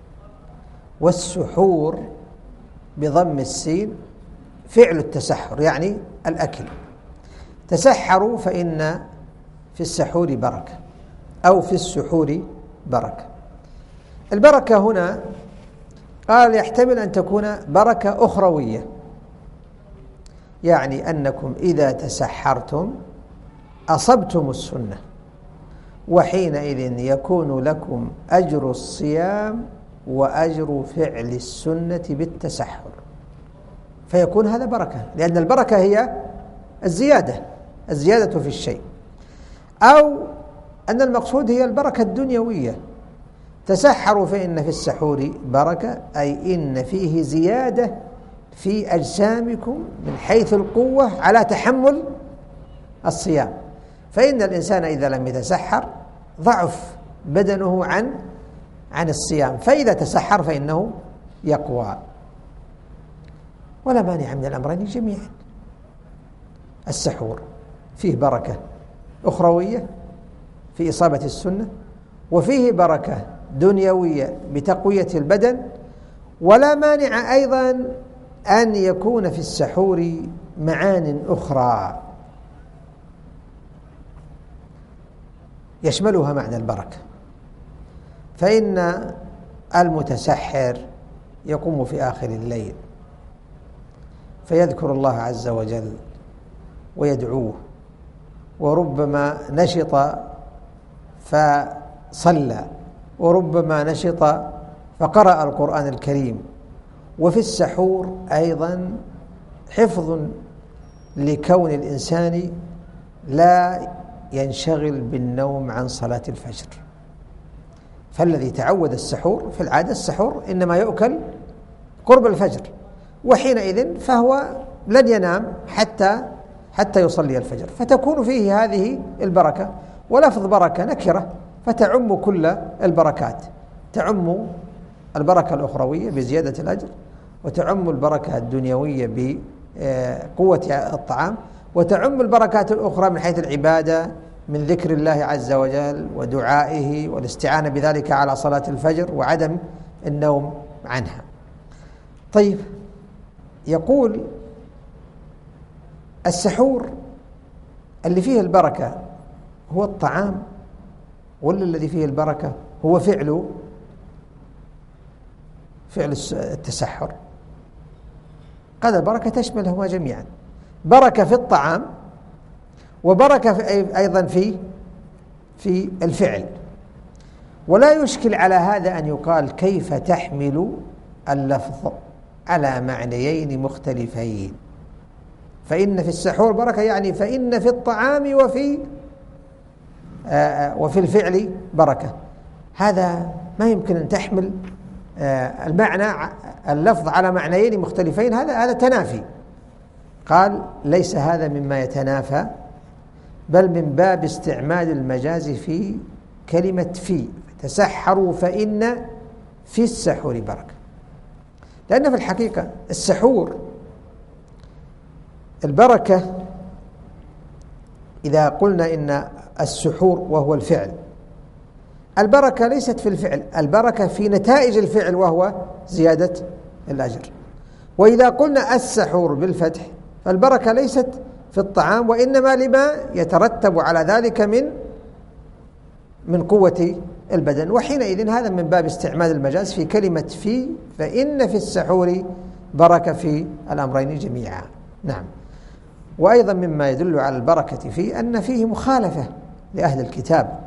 والسحور بضم السين فعل التسحر يعني الأكل. تسحروا فإن في السحور بركة أو في السحور بركة. البركة هنا قال يحتمل أن تكون بركة أخروية، يعني أنكم إذا تسحرتم أصبتم السنة، وحينئذ يكون لكم أجر الصيام وأجر فعل السنة بالتسحر، فيكون هذا بركة، لأن البركة هي الزيادة الزيادة في الشيء. أو أن المقصود هي البركة الدنيوية. تسحروا فإن في السحور بركة، أي إن فيه زيادة في أجسامكم من حيث القوة على تحمل الصيام، فإن الإنسان إذا لم يتسحر ضعف بدنه عن عن الصيام، فإذا تسحر فإنه يقوى. ولا مانع من الأمرين جميعا. السحور فيه بركة أخروية في إصابة السنة، وفيه بركة دنيوية بتقوية البدن، ولا مانع أيضا أن يكون في السحور معان أخرى يشملها معنى البركة. فإن المتسحر يقوم في آخر الليل فيذكر الله عز وجل ويدعوه، وربما نشط فصلى، وربما نشط فقرأ القرآن الكريم. وفي السحور أيضا حفظ لكون الإنسان لا ينشغل بالنوم عن صلاة الفجر، فالذي تعود السحور في العادة السحور إنما يؤكل قرب الفجر، وحينئذ فهو لن ينام حتى حتى يصلي الفجر، فتكون فيه هذه البركة. ولفظ بركة نكرة فتعم كل البركات، تعم البركة الأخروية بزيادة الأجر، وتعم البركة الدنيوية بقوة الطعام، وتعم البركات الأخرى من حيث العبادة من ذكر الله عز وجل ودعائه والاستعانة بذلك على صلاة الفجر وعدم النوم عنها. طيب، يقول السحور اللي فيه البركة هو الطعام، ولا الذي فيه البركة هو فعل فعل التسحر؟ قال البركة تشملهما جميعا، بركة في الطعام وبركة في أيضا في في الفعل. ولا يشكل على هذا أن يقال كيف تحمل اللفظ على معنيين مختلفين. فإن في السحور بركة يعني فإن في الطعام وفي آه وفي الفعل بركة، هذا ما يمكن أن تحمل آه المعنى اللفظ على معنيين مختلفين، هذا هذا تنافي. قال ليس هذا مما يتنافى، بل من باب استعمال المجاز في كلمة في. تسحروا فإن في السحور بركة، لأن في الحقيقة السحور البركة إذا قلنا إن السحور وهو الفعل، البركة ليست في الفعل، البركة في نتائج الفعل وهو زيادة الأجر. وإذا قلنا السحور بالفتح فالبركة ليست في الطعام، وإنما لما يترتب على ذلك من من قوة البدن، وحينئذ هذا من باب استعمال المجاز في كلمة في. فإن في السحور بركة في الأمرين جميعا. نعم. وأيضا مما يدل على البركة فيه أن فيه مخالفة لأهل الكتاب،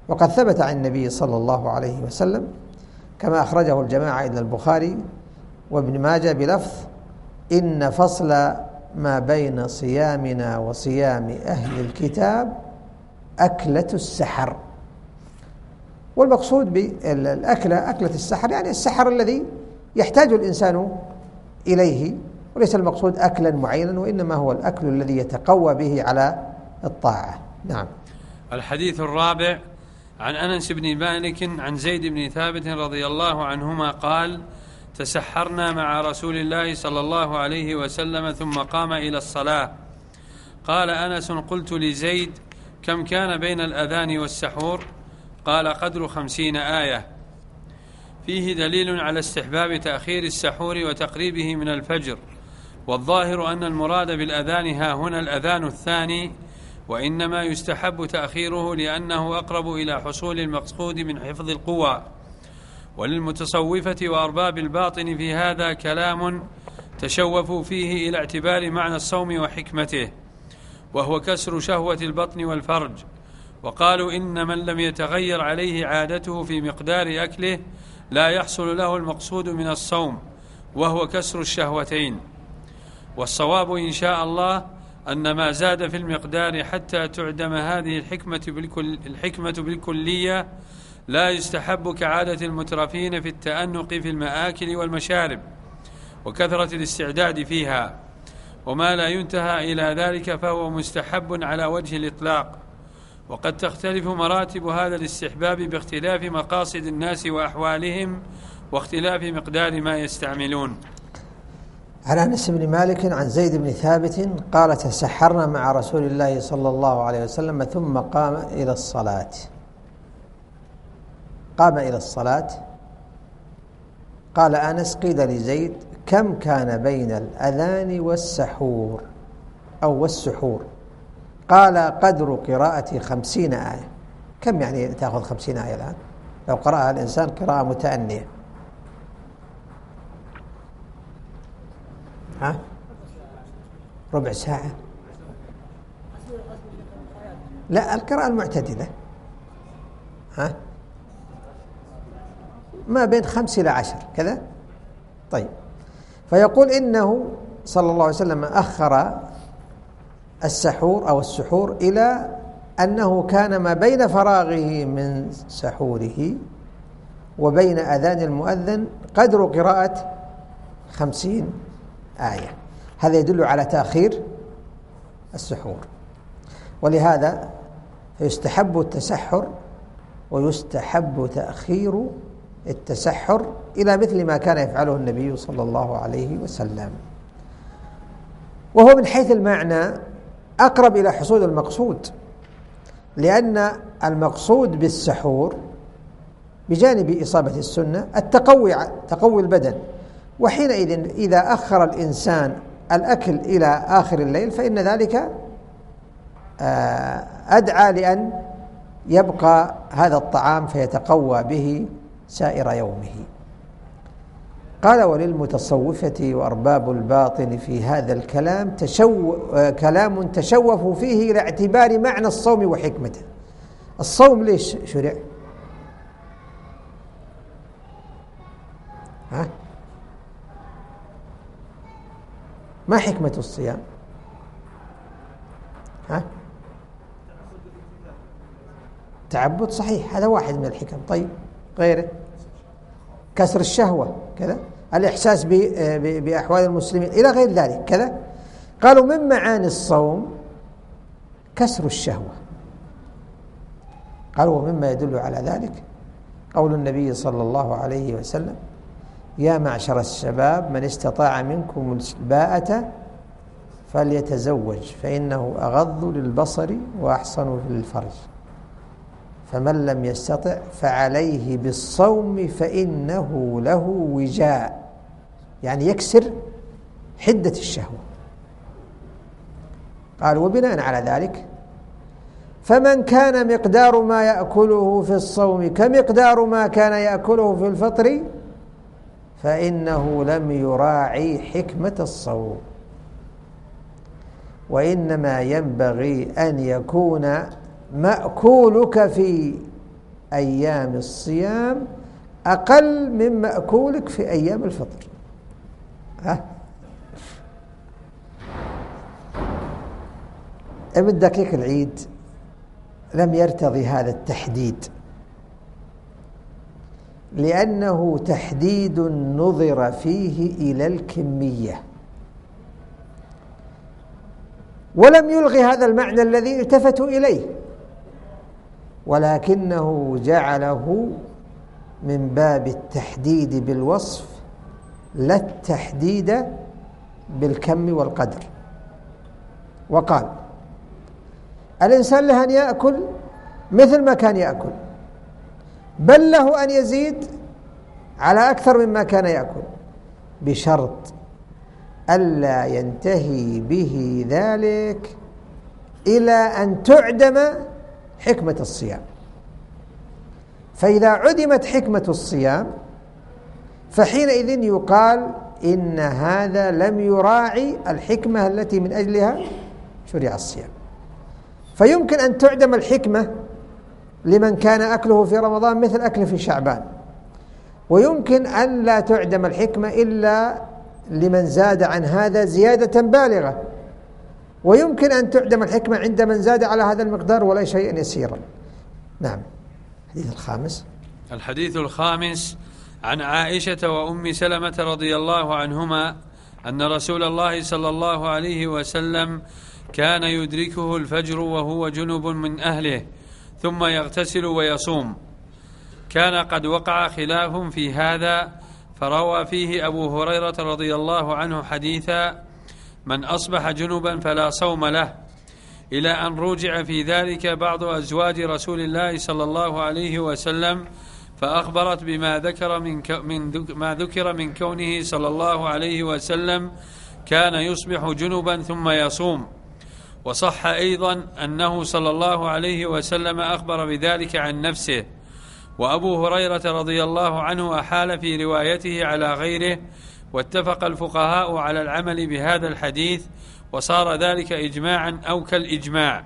وقد ثبت عن النبي صلى الله عليه وسلم كما أخرجه الجماعة إلى البخاري وابن ماجه بلفظ: إن فصل ما بين صيامنا وصيام أهل الكتاب أكلة السحر. والمقصود بالأكلة أكلة السحر يعني السحر الذي يحتاج الإنسان إليه، وليس المقصود أكلا معينا، وإنما هو الأكل الذي يتقوى به على الطاعة. نعم. الحديث الرابع عن أنس بن مالك عن زيد بن ثابت رضي الله عنهما قال: تسحرنا مع رسول الله صلى الله عليه وسلم ثم قام إلى الصلاة. قال أنس: قلت لزيد: كم كان بين الأذان والسحور؟ قال: قدر خمسين آية. فيه دليل على استحباب تأخير السحور وتقريبه من الفجر، والظاهر أن المراد بالأذان ها هنا الأذان الثاني، وإنما يستحب تأخيره لأنه أقرب إلى حصول المقصود من حفظ القوى. وللمتصوفة وأرباب الباطن في هذا كلام تشوفوا فيه إلى اعتبار معنى الصوم وحكمته، وهو كسر شهوة البطن والفرج، وقالوا إن من لم يتغير عليه عادته في مقدار أكله لا يحصل له المقصود من الصوم، وهو كسر الشهوتين. والصواب إن شاء الله أن ما زاد في المقدار حتى تعدم هذه الحكمة بالكل الحكمة بالكلية لا يستحب كعادة المترفين في التأنق في المآكل والمشارب وكثرة الاستعداد فيها، وما لا ينتهى إلى ذلك فهو مستحب على وجه الإطلاق. وقد تختلف مراتب هذا الاستحباب باختلاف مقاصد الناس وأحوالهم واختلاف مقدار ما يستعملون. عن أنس بن مالك عن زيد بن ثابت قال: تسحرنا مع رسول الله صلى الله عليه وسلم ثم قام إلى الصلاة. قام إلى الصلاة. قال أنس: قيل لزيد: كم كان بين الأذان والسحور أو والسحور؟ قال: قدر قراءة خمسين آية. كم يعني تأخذ خمسين آية الآن لو قرأها الإنسان قراءة متأنية؟ ها؟ ربع ساعة؟ لا، القراءة المعتدلة ها؟ ما بين خمس إلى عشر كذا. طيب، فيقول إنه صلى الله عليه وسلم أخر السحور أو السحور إلى أنه كان ما بين فراغه من سحوره وبين أذان المؤذن قدر قراءة خمسين آية. هذا يدل على تأخير السحور، ولهذا يستحب التسحر ويستحب تأخير التسحر إلى مثل ما كان يفعله النبي صلى الله عليه وسلم، وهو من حيث المعنى أقرب إلى حصول المقصود، لأن المقصود بالسحور بجانب إصابة السنة التقوي تقوي البدن، وحينئذ إذا أخر الإنسان الأكل إلى آخر الليل فإن ذلك أدعى لأن يبقى هذا الطعام فيتقوى به سائر يومه. قال: وللمتصوفة وأرباب الباطن في هذا الكلام تشو... كلام تشوفوا فيه إلى اعتبار معنى الصوم وحكمته. الصوم ليش شرع؟ ها؟ ما حكمة الصيام؟ ها؟ تعبد، صحيح، هذا واحد من الحكم. طيب، غيره؟ كسر الشهوة كذا، الإحساس بأحوال المسلمين إلى غير ذلك كذا. قالوا من معاني الصوم كسر الشهوة. قالوا ومما يدل على ذلك قول النبي صلى الله عليه وسلم: يا معشر الشباب من استطاع منكم الباءة فليتزوج فإنه أغض للبصر وأحصن للفرج، فمن لم يستطع فعليه بالصوم فإنه له وجاء، يعني يكسر حدة الشهوة. قال: وبناء على ذلك فمن كان مقدار ما يأكله في الصوم كمقدار ما كان يأكله في الفطر فإنه لم يراعي حكمة الصوم، وإنما ينبغي أن يكون مأكولك في أيام الصيام أقل من مأكولك في أيام الفطر. ها؟ ابن دقيق العيد لم يرتضي هذا التحديد، لأنه تحديد نظر فيه إلى الكمية، ولم يلغي هذا المعنى الذي التفتوا إليه، ولكنه جعله من باب التحديد بالوصف لا التحديد بالكم والقدر. وقال: الإنسان له أن يأكل مثل ما كان يأكل، بل له أن يزيد على أكثر مما كان يأكل، بشرط ألا ينتهي به ذلك إلى أن تعدم حكمة الصيام. فإذا عدمت حكمة الصيام فحينئذ يقال إن هذا لم يراعي الحكمة التي من أجلها شرع الصيام. فيمكن أن تعدم الحكمة لمن كان أكله في رمضان مثل أكله في شعبان، ويمكن أن لا تعدم الحكمة إلا لمن زاد عن هذا زيادة بالغة، ويمكن أن تعدم الحكمة عند من زاد على هذا المقدار ولا شيء يسيرا. نعم. الحديث الخامس. الحديث الخامس عن عائشة وأم سلمة رضي الله عنهما أن رسول الله صلى الله عليه وسلم كان يدركه الفجر وهو جنب من أهله ثم يغتسل ويصوم. كان قد وقع خلاف في هذا، فروى فيه أبو هريرة رضي الله عنه حديثا: من أصبح جنبا فلا صوم له، إلى أن رجع في ذلك بعض أزواج رسول الله صلى الله عليه وسلم فأخبرت بما ذكر من, من ما ذكر من كونه صلى الله عليه وسلم كان يصبح جنبا ثم يصوم. وصح أيضا أنه صلى الله عليه وسلم أخبر بذلك عن نفسه. وأبو هريرة رضي الله عنه أحال في روايته على غيره، واتفق الفقهاء على العمل بهذا الحديث، وصار ذلك إجماعا أو كالإجماع.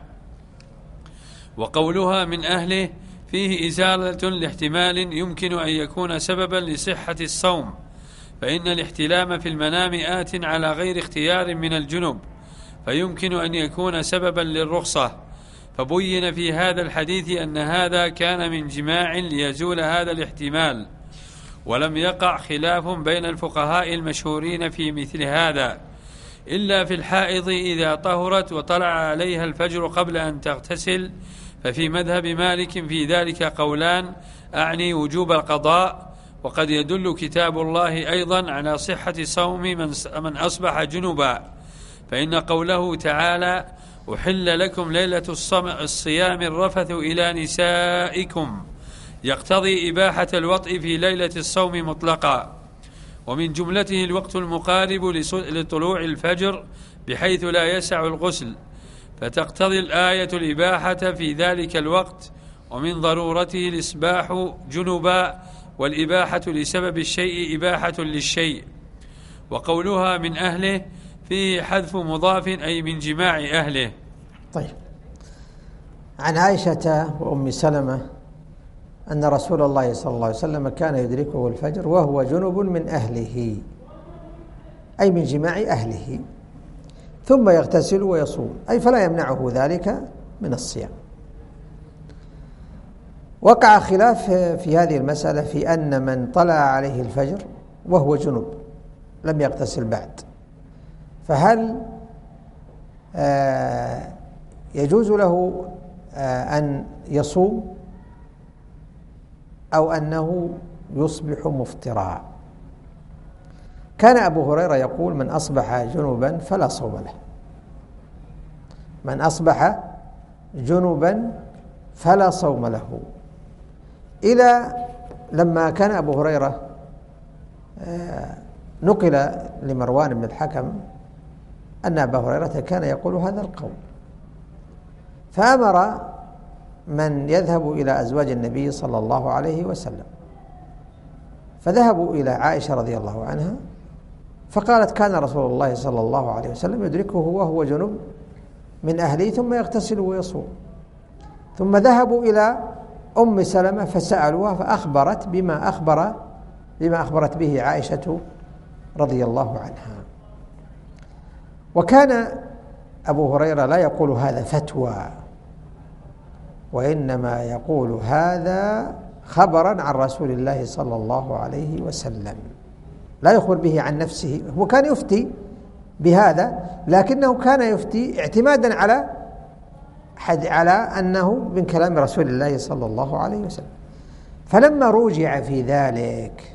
وقولها من أهله فيه إزالة لاحتمال يمكن أن يكون سببا لصحة الصوم، فإن الاحتلام في المنام آت على غير اختيار من الجنب، فيمكن أن يكون سببا للرخصة. فبين في هذا الحديث أن هذا كان من جماع ليزول هذا الاحتمال، ولم يقع خلاف بين الفقهاء المشهورين في مثل هذا، إلا في الحائض إذا طهرت وطلع عليها الفجر قبل أن تغتسل، ففي مذهب مالك في ذلك قولان، أعني وجوب القضاء. وقد يدل كتاب الله أيضا على صحة صوم من أصبح جنبا، فإن قوله تعالى: أحل لكم ليلة الصيام الرفث إلى نسائكم، يقتضي إباحة الوطء في ليلة الصوم مطلقا، ومن جملته الوقت المقارب لطلوع الفجر بحيث لا يسع الغسل، فتقتضي الآية الإباحة في ذلك الوقت، ومن ضرورته الإصباح جنبا، والإباحة لسبب الشيء إباحة للشيء. وقولها من أهله فيه حذف مضاف، أي من جماع أهله. طيب. عن عائشة وأم سلمة أن رسول الله صلى الله عليه وسلم كان يدركه الفجر وهو جنب من أهله، أي من جماع أهله، ثم يغتسل ويصوم، أي فلا يمنعه ذلك من الصيام. وقع خلاف في هذه المسألة في أن من طلع عليه الفجر وهو جنب لم يغتسل بعد، فهل آه يجوز له آه أن يصوم أو أنه يصبح مفطرا؟ كان أبو هريرة يقول: من أصبح جنبا فلا صوم له. من أصبح جنبا فلا صوم له، إلى لما كان أبو هريرة آه نقل لمروان بن الحكم أن أبا هريرة كان يقول هذا القول، فأمر من يذهب إلى أزواج النبي صلى الله عليه وسلم، فذهبوا إلى عائشة رضي الله عنها فقالت: كان رسول الله صلى الله عليه وسلم يدركه وهو جنب من أهله ثم يغتسل ويصوم. ثم ذهبوا إلى أم سلمة فسألوها فأخبرت بما أخبر بما أخبرت به عائشة رضي الله عنها. وكان أبو هريرة لا يقول هذا فتوى، وإنما يقول هذا خبرا عن رسول الله صلى الله عليه وسلم، لا يخبر به عن نفسه. هو كان يفتي بهذا، لكنه كان يفتي اعتمادا على على أنه من كلام رسول الله صلى الله عليه وسلم. فلما روجع في ذلك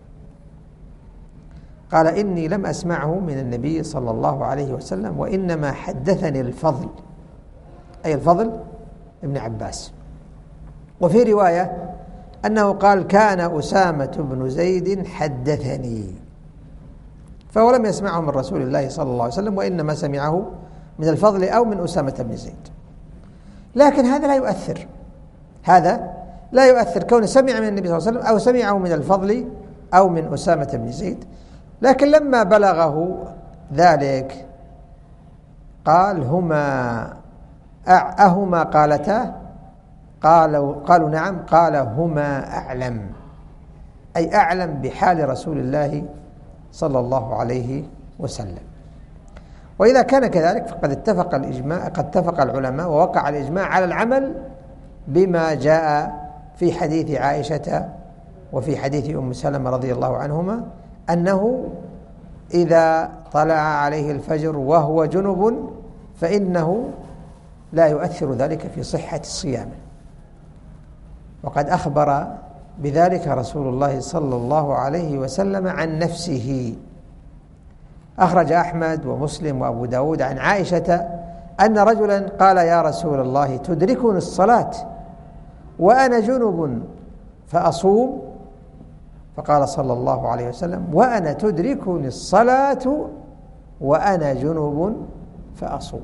قال: إني لم أسمعه من النبي صلى الله عليه وسلم، وإنما حدثني الفضل، أي الفضل ابن عباس. وفي رواية أنه قال: كان أسامة بن زيد حدثني، فهو لم يسمعه من رسول الله صلى الله عليه وسلم، وإنما سمعه من الفضل أو من أسامة بن زيد. لكن هذا لا يؤثر، هذا لا يؤثر كونه سمع من النبي صلى الله عليه وسلم أو سمعه من الفضل أو من أسامة بن زيد. لكن لما بلغه ذلك قال: هما أهما قالتا؟ قالوا قالوا نعم. قال: هما أعلم، أي أعلم بحال رسول الله صلى الله عليه وسلم. وإذا كان كذلك فقد اتفق الإجماع قد اتفق العلماء ووقع الإجماع على العمل بما جاء في حديث عائشة وفي حديث أم سلمة رضي الله عنهما، أنه إذا طلع عليه الفجر وهو جنب فإنه لا يؤثر ذلك في صحة صيامه. وقد أخبر بذلك رسول الله صلى الله عليه وسلم عن نفسه. أخرج أحمد ومسلم وأبو داود عن عائشة أن رجلا قال: يا رسول الله، تدركني الصلاة وأنا جنب فأصوم؟ فقال صلى الله عليه وسلم: وأنا تدركني الصلاة وأنا جنب فأصوم.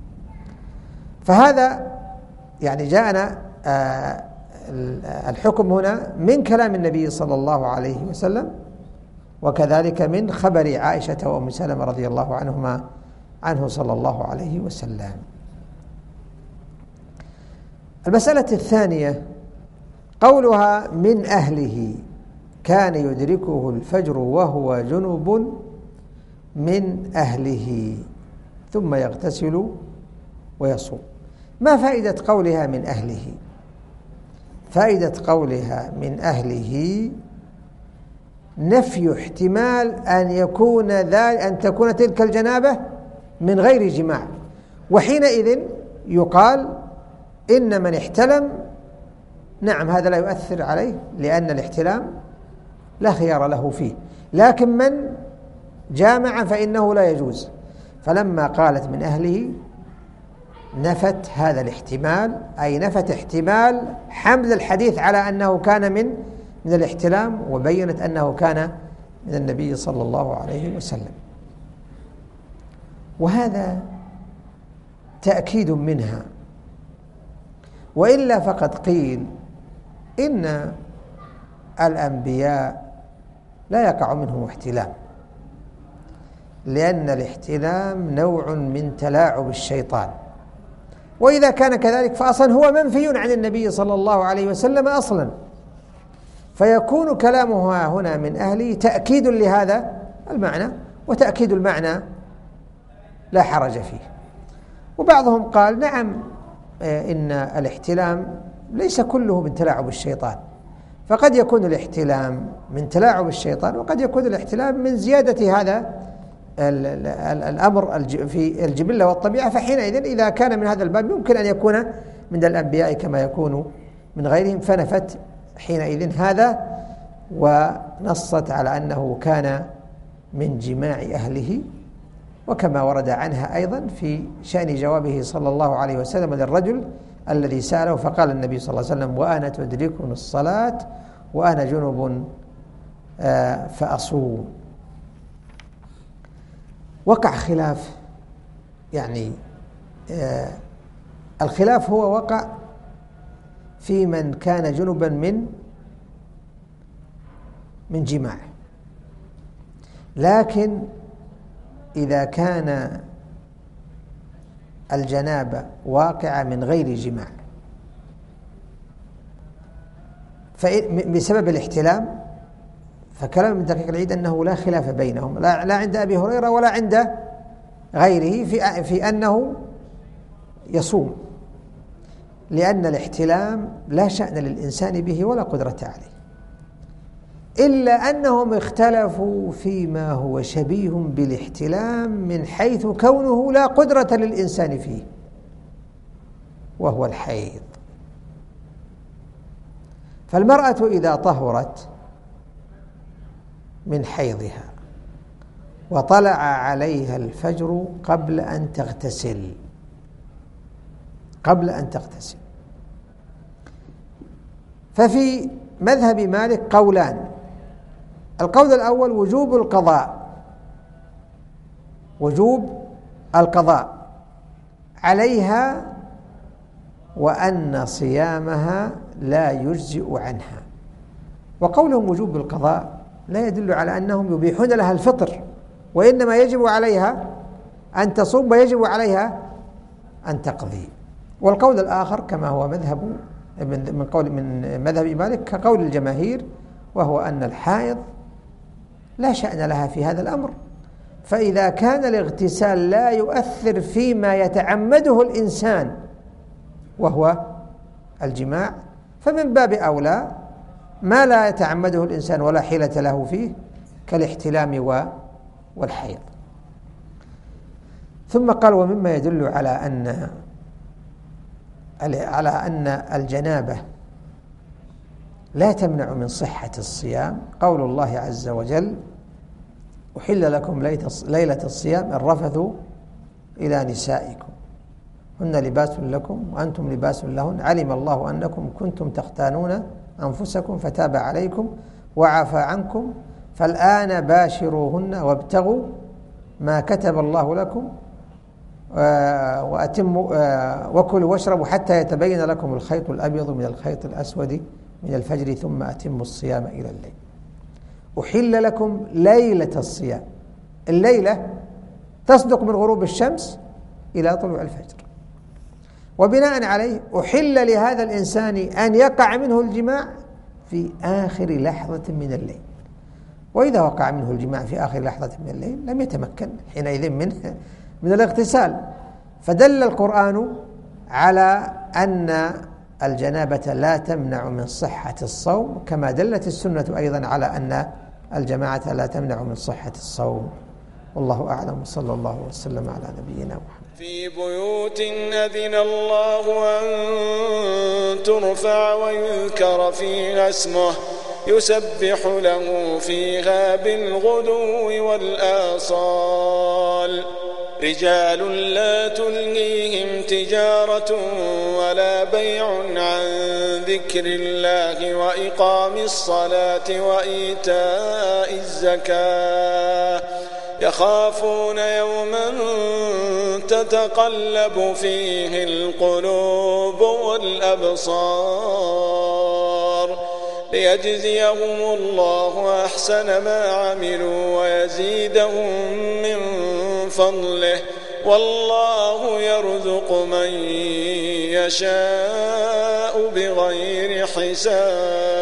فهذا يعني جاءنا آه الحكم هنا من كلام النبي صلى الله عليه وسلم، وكذلك من خبر عائشة وأم سلمة رضي الله عنهما عنه صلى الله عليه وسلم. المسألة الثانية قولها من أهله، كان يدركه الفجر وهو جنب من أهله ثم يغتسل ويصوم. ما فائدة قولها من أهله؟ فائدة قولها من أهله نفي احتمال أن يكون ذلك أن تكون تلك الجنابة من غير جماع، وحينئذ يقال إن من احتلم نعم هذا لا يؤثر عليه لأن الاحتلام لا خيار له فيه، لكن من جامع فإنه لا يجوز. فلما قالت من أهله نفت هذا الاحتمال، أي نفت احتمال حمل الحديث على أنه كان من من الاحتلام، وبينت أنه كان من النبي صلى الله عليه وسلم. وهذا تأكيد منها، وإلا فقد قيل إن الأنبياء لا يقع منهم احتلام، لأن الاحتلام نوع من تلاعب الشيطان، وإذا كان كذلك فأصلا هو منفي عن النبي صلى الله عليه وسلم أصلا، فيكون كلامها هنا من أهله تأكيد لهذا المعنى، وتأكيد المعنى لا حرج فيه. وبعضهم قال نعم إن الاحتلام ليس كله من تلاعب الشيطان، فقد يكون الاحتلام من تلاعب الشيطان، وقد يكون الاحتلام من زيادة هذا الأمر في الجبلة والطبيعة، فحينئذ إذا كان من هذا الباب يمكن أن يكون من الأنبياء كما يكون من غيرهم، فنفت حينئذ هذا ونصت على أنه كان من جماع أهله، وكما ورد عنها أيضا في شأن جوابه صلى الله عليه وسلم للرجل الذي سأله فقال النبي صلى الله عليه وسلم: وأنا تدركني الصلاة وأنا جنب فأصوم. وقع خلاف، يعني الخلاف هو وقع في من كان جنبا من من جماع، لكن إذا كان الجنابة واقعة من غير جماع بسبب الاحتلام، فكلام ابن دقيق العيد أنه لا خلاف بينهم، لا, لا عند أبي هريرة ولا عند غيره في, في أنه يصوم، لأن الاحتلام لا شأن للإنسان به ولا قدرة عليه، إلا أنهم اختلفوا فيما هو شبيه بالاحتلام من حيث كونه لا قدرة للإنسان فيه، وهو الحيض. فالمرأة إذا طهرت من حيضها وطلع عليها الفجر قبل أن تغتسل قبل أن تغتسل ففي مذهب مالك قولان. القول الأول وجوب القضاء وجوب القضاء عليها، وأن صيامها لا يجزئ عنها. وقولهم وجوب القضاء لا يدل على أنهم يبيحون لها الفطر، وإنما يجب عليها أن تصوم ويجب عليها أن تقضي. والقول الآخر كما هو مذهب من قول من مذهب مالك كقول الجماهير، وهو أن الحائض لا شأن لها في هذا الأمر، فإذا كان الاغتسال لا يؤثر فيما يتعمده الإنسان وهو الجماع، فمن باب أولى ما لا يتعمده الإنسان ولا حيلة له فيه كالاحتلام والحيض. ثم قال ومما يدل على أن على أن الجنابة لا تمنع من صحة الصيام قول الله عز وجل أحل لكم ليلة الصيام الرفث إلى نسائكم هن لباس لكم وأنتم لباس لهن علم الله أنكم كنتم تختانون أنفسكمفتاب عليكم وعفى عنكم فالآن باشروهن وابتغوا ما كتب الله لكم وأتموا وكلوا واشربوا حتى يتبين لكم الخيط الأبيض من الخيط الأسود من الفجر ثم أتموا الصيام إلى الليل. أحل لكم ليلة الصيام، الليلة تصدق من غروب الشمس إلى طلوع الفجر، وبناء عليه أحل لهذا الإنسان أن يقع منه الجماع في آخر لحظة من الليل، وإذا وقع منه الجماع في آخر لحظة من الليل لم يتمكن حينئذ منه من الاغتسال. فدل القرآن على أن الجنابة لا تمنع من صحة الصوم، كما دلت السنة أيضا على أن الجماعة لا تمنع من صحة الصوم. والله أعلم، وصلى الله وسلم على نبينا محمد. في بيوت أذن الله أن ترفع ويذكر فيها اسمه يسبح له فيها بالغدو والآصال رجال لا تلهيهم تجارة ولا بيع عن ذكر الله وإقام الصلاة وإيتاء الزكاة يخافون يوما تتقلب فيه القلوب والأبصار ليجزيهم الله أحسن ما عملوا ويزيدهم من فضله والله يرزق من يشاء بغير حساب.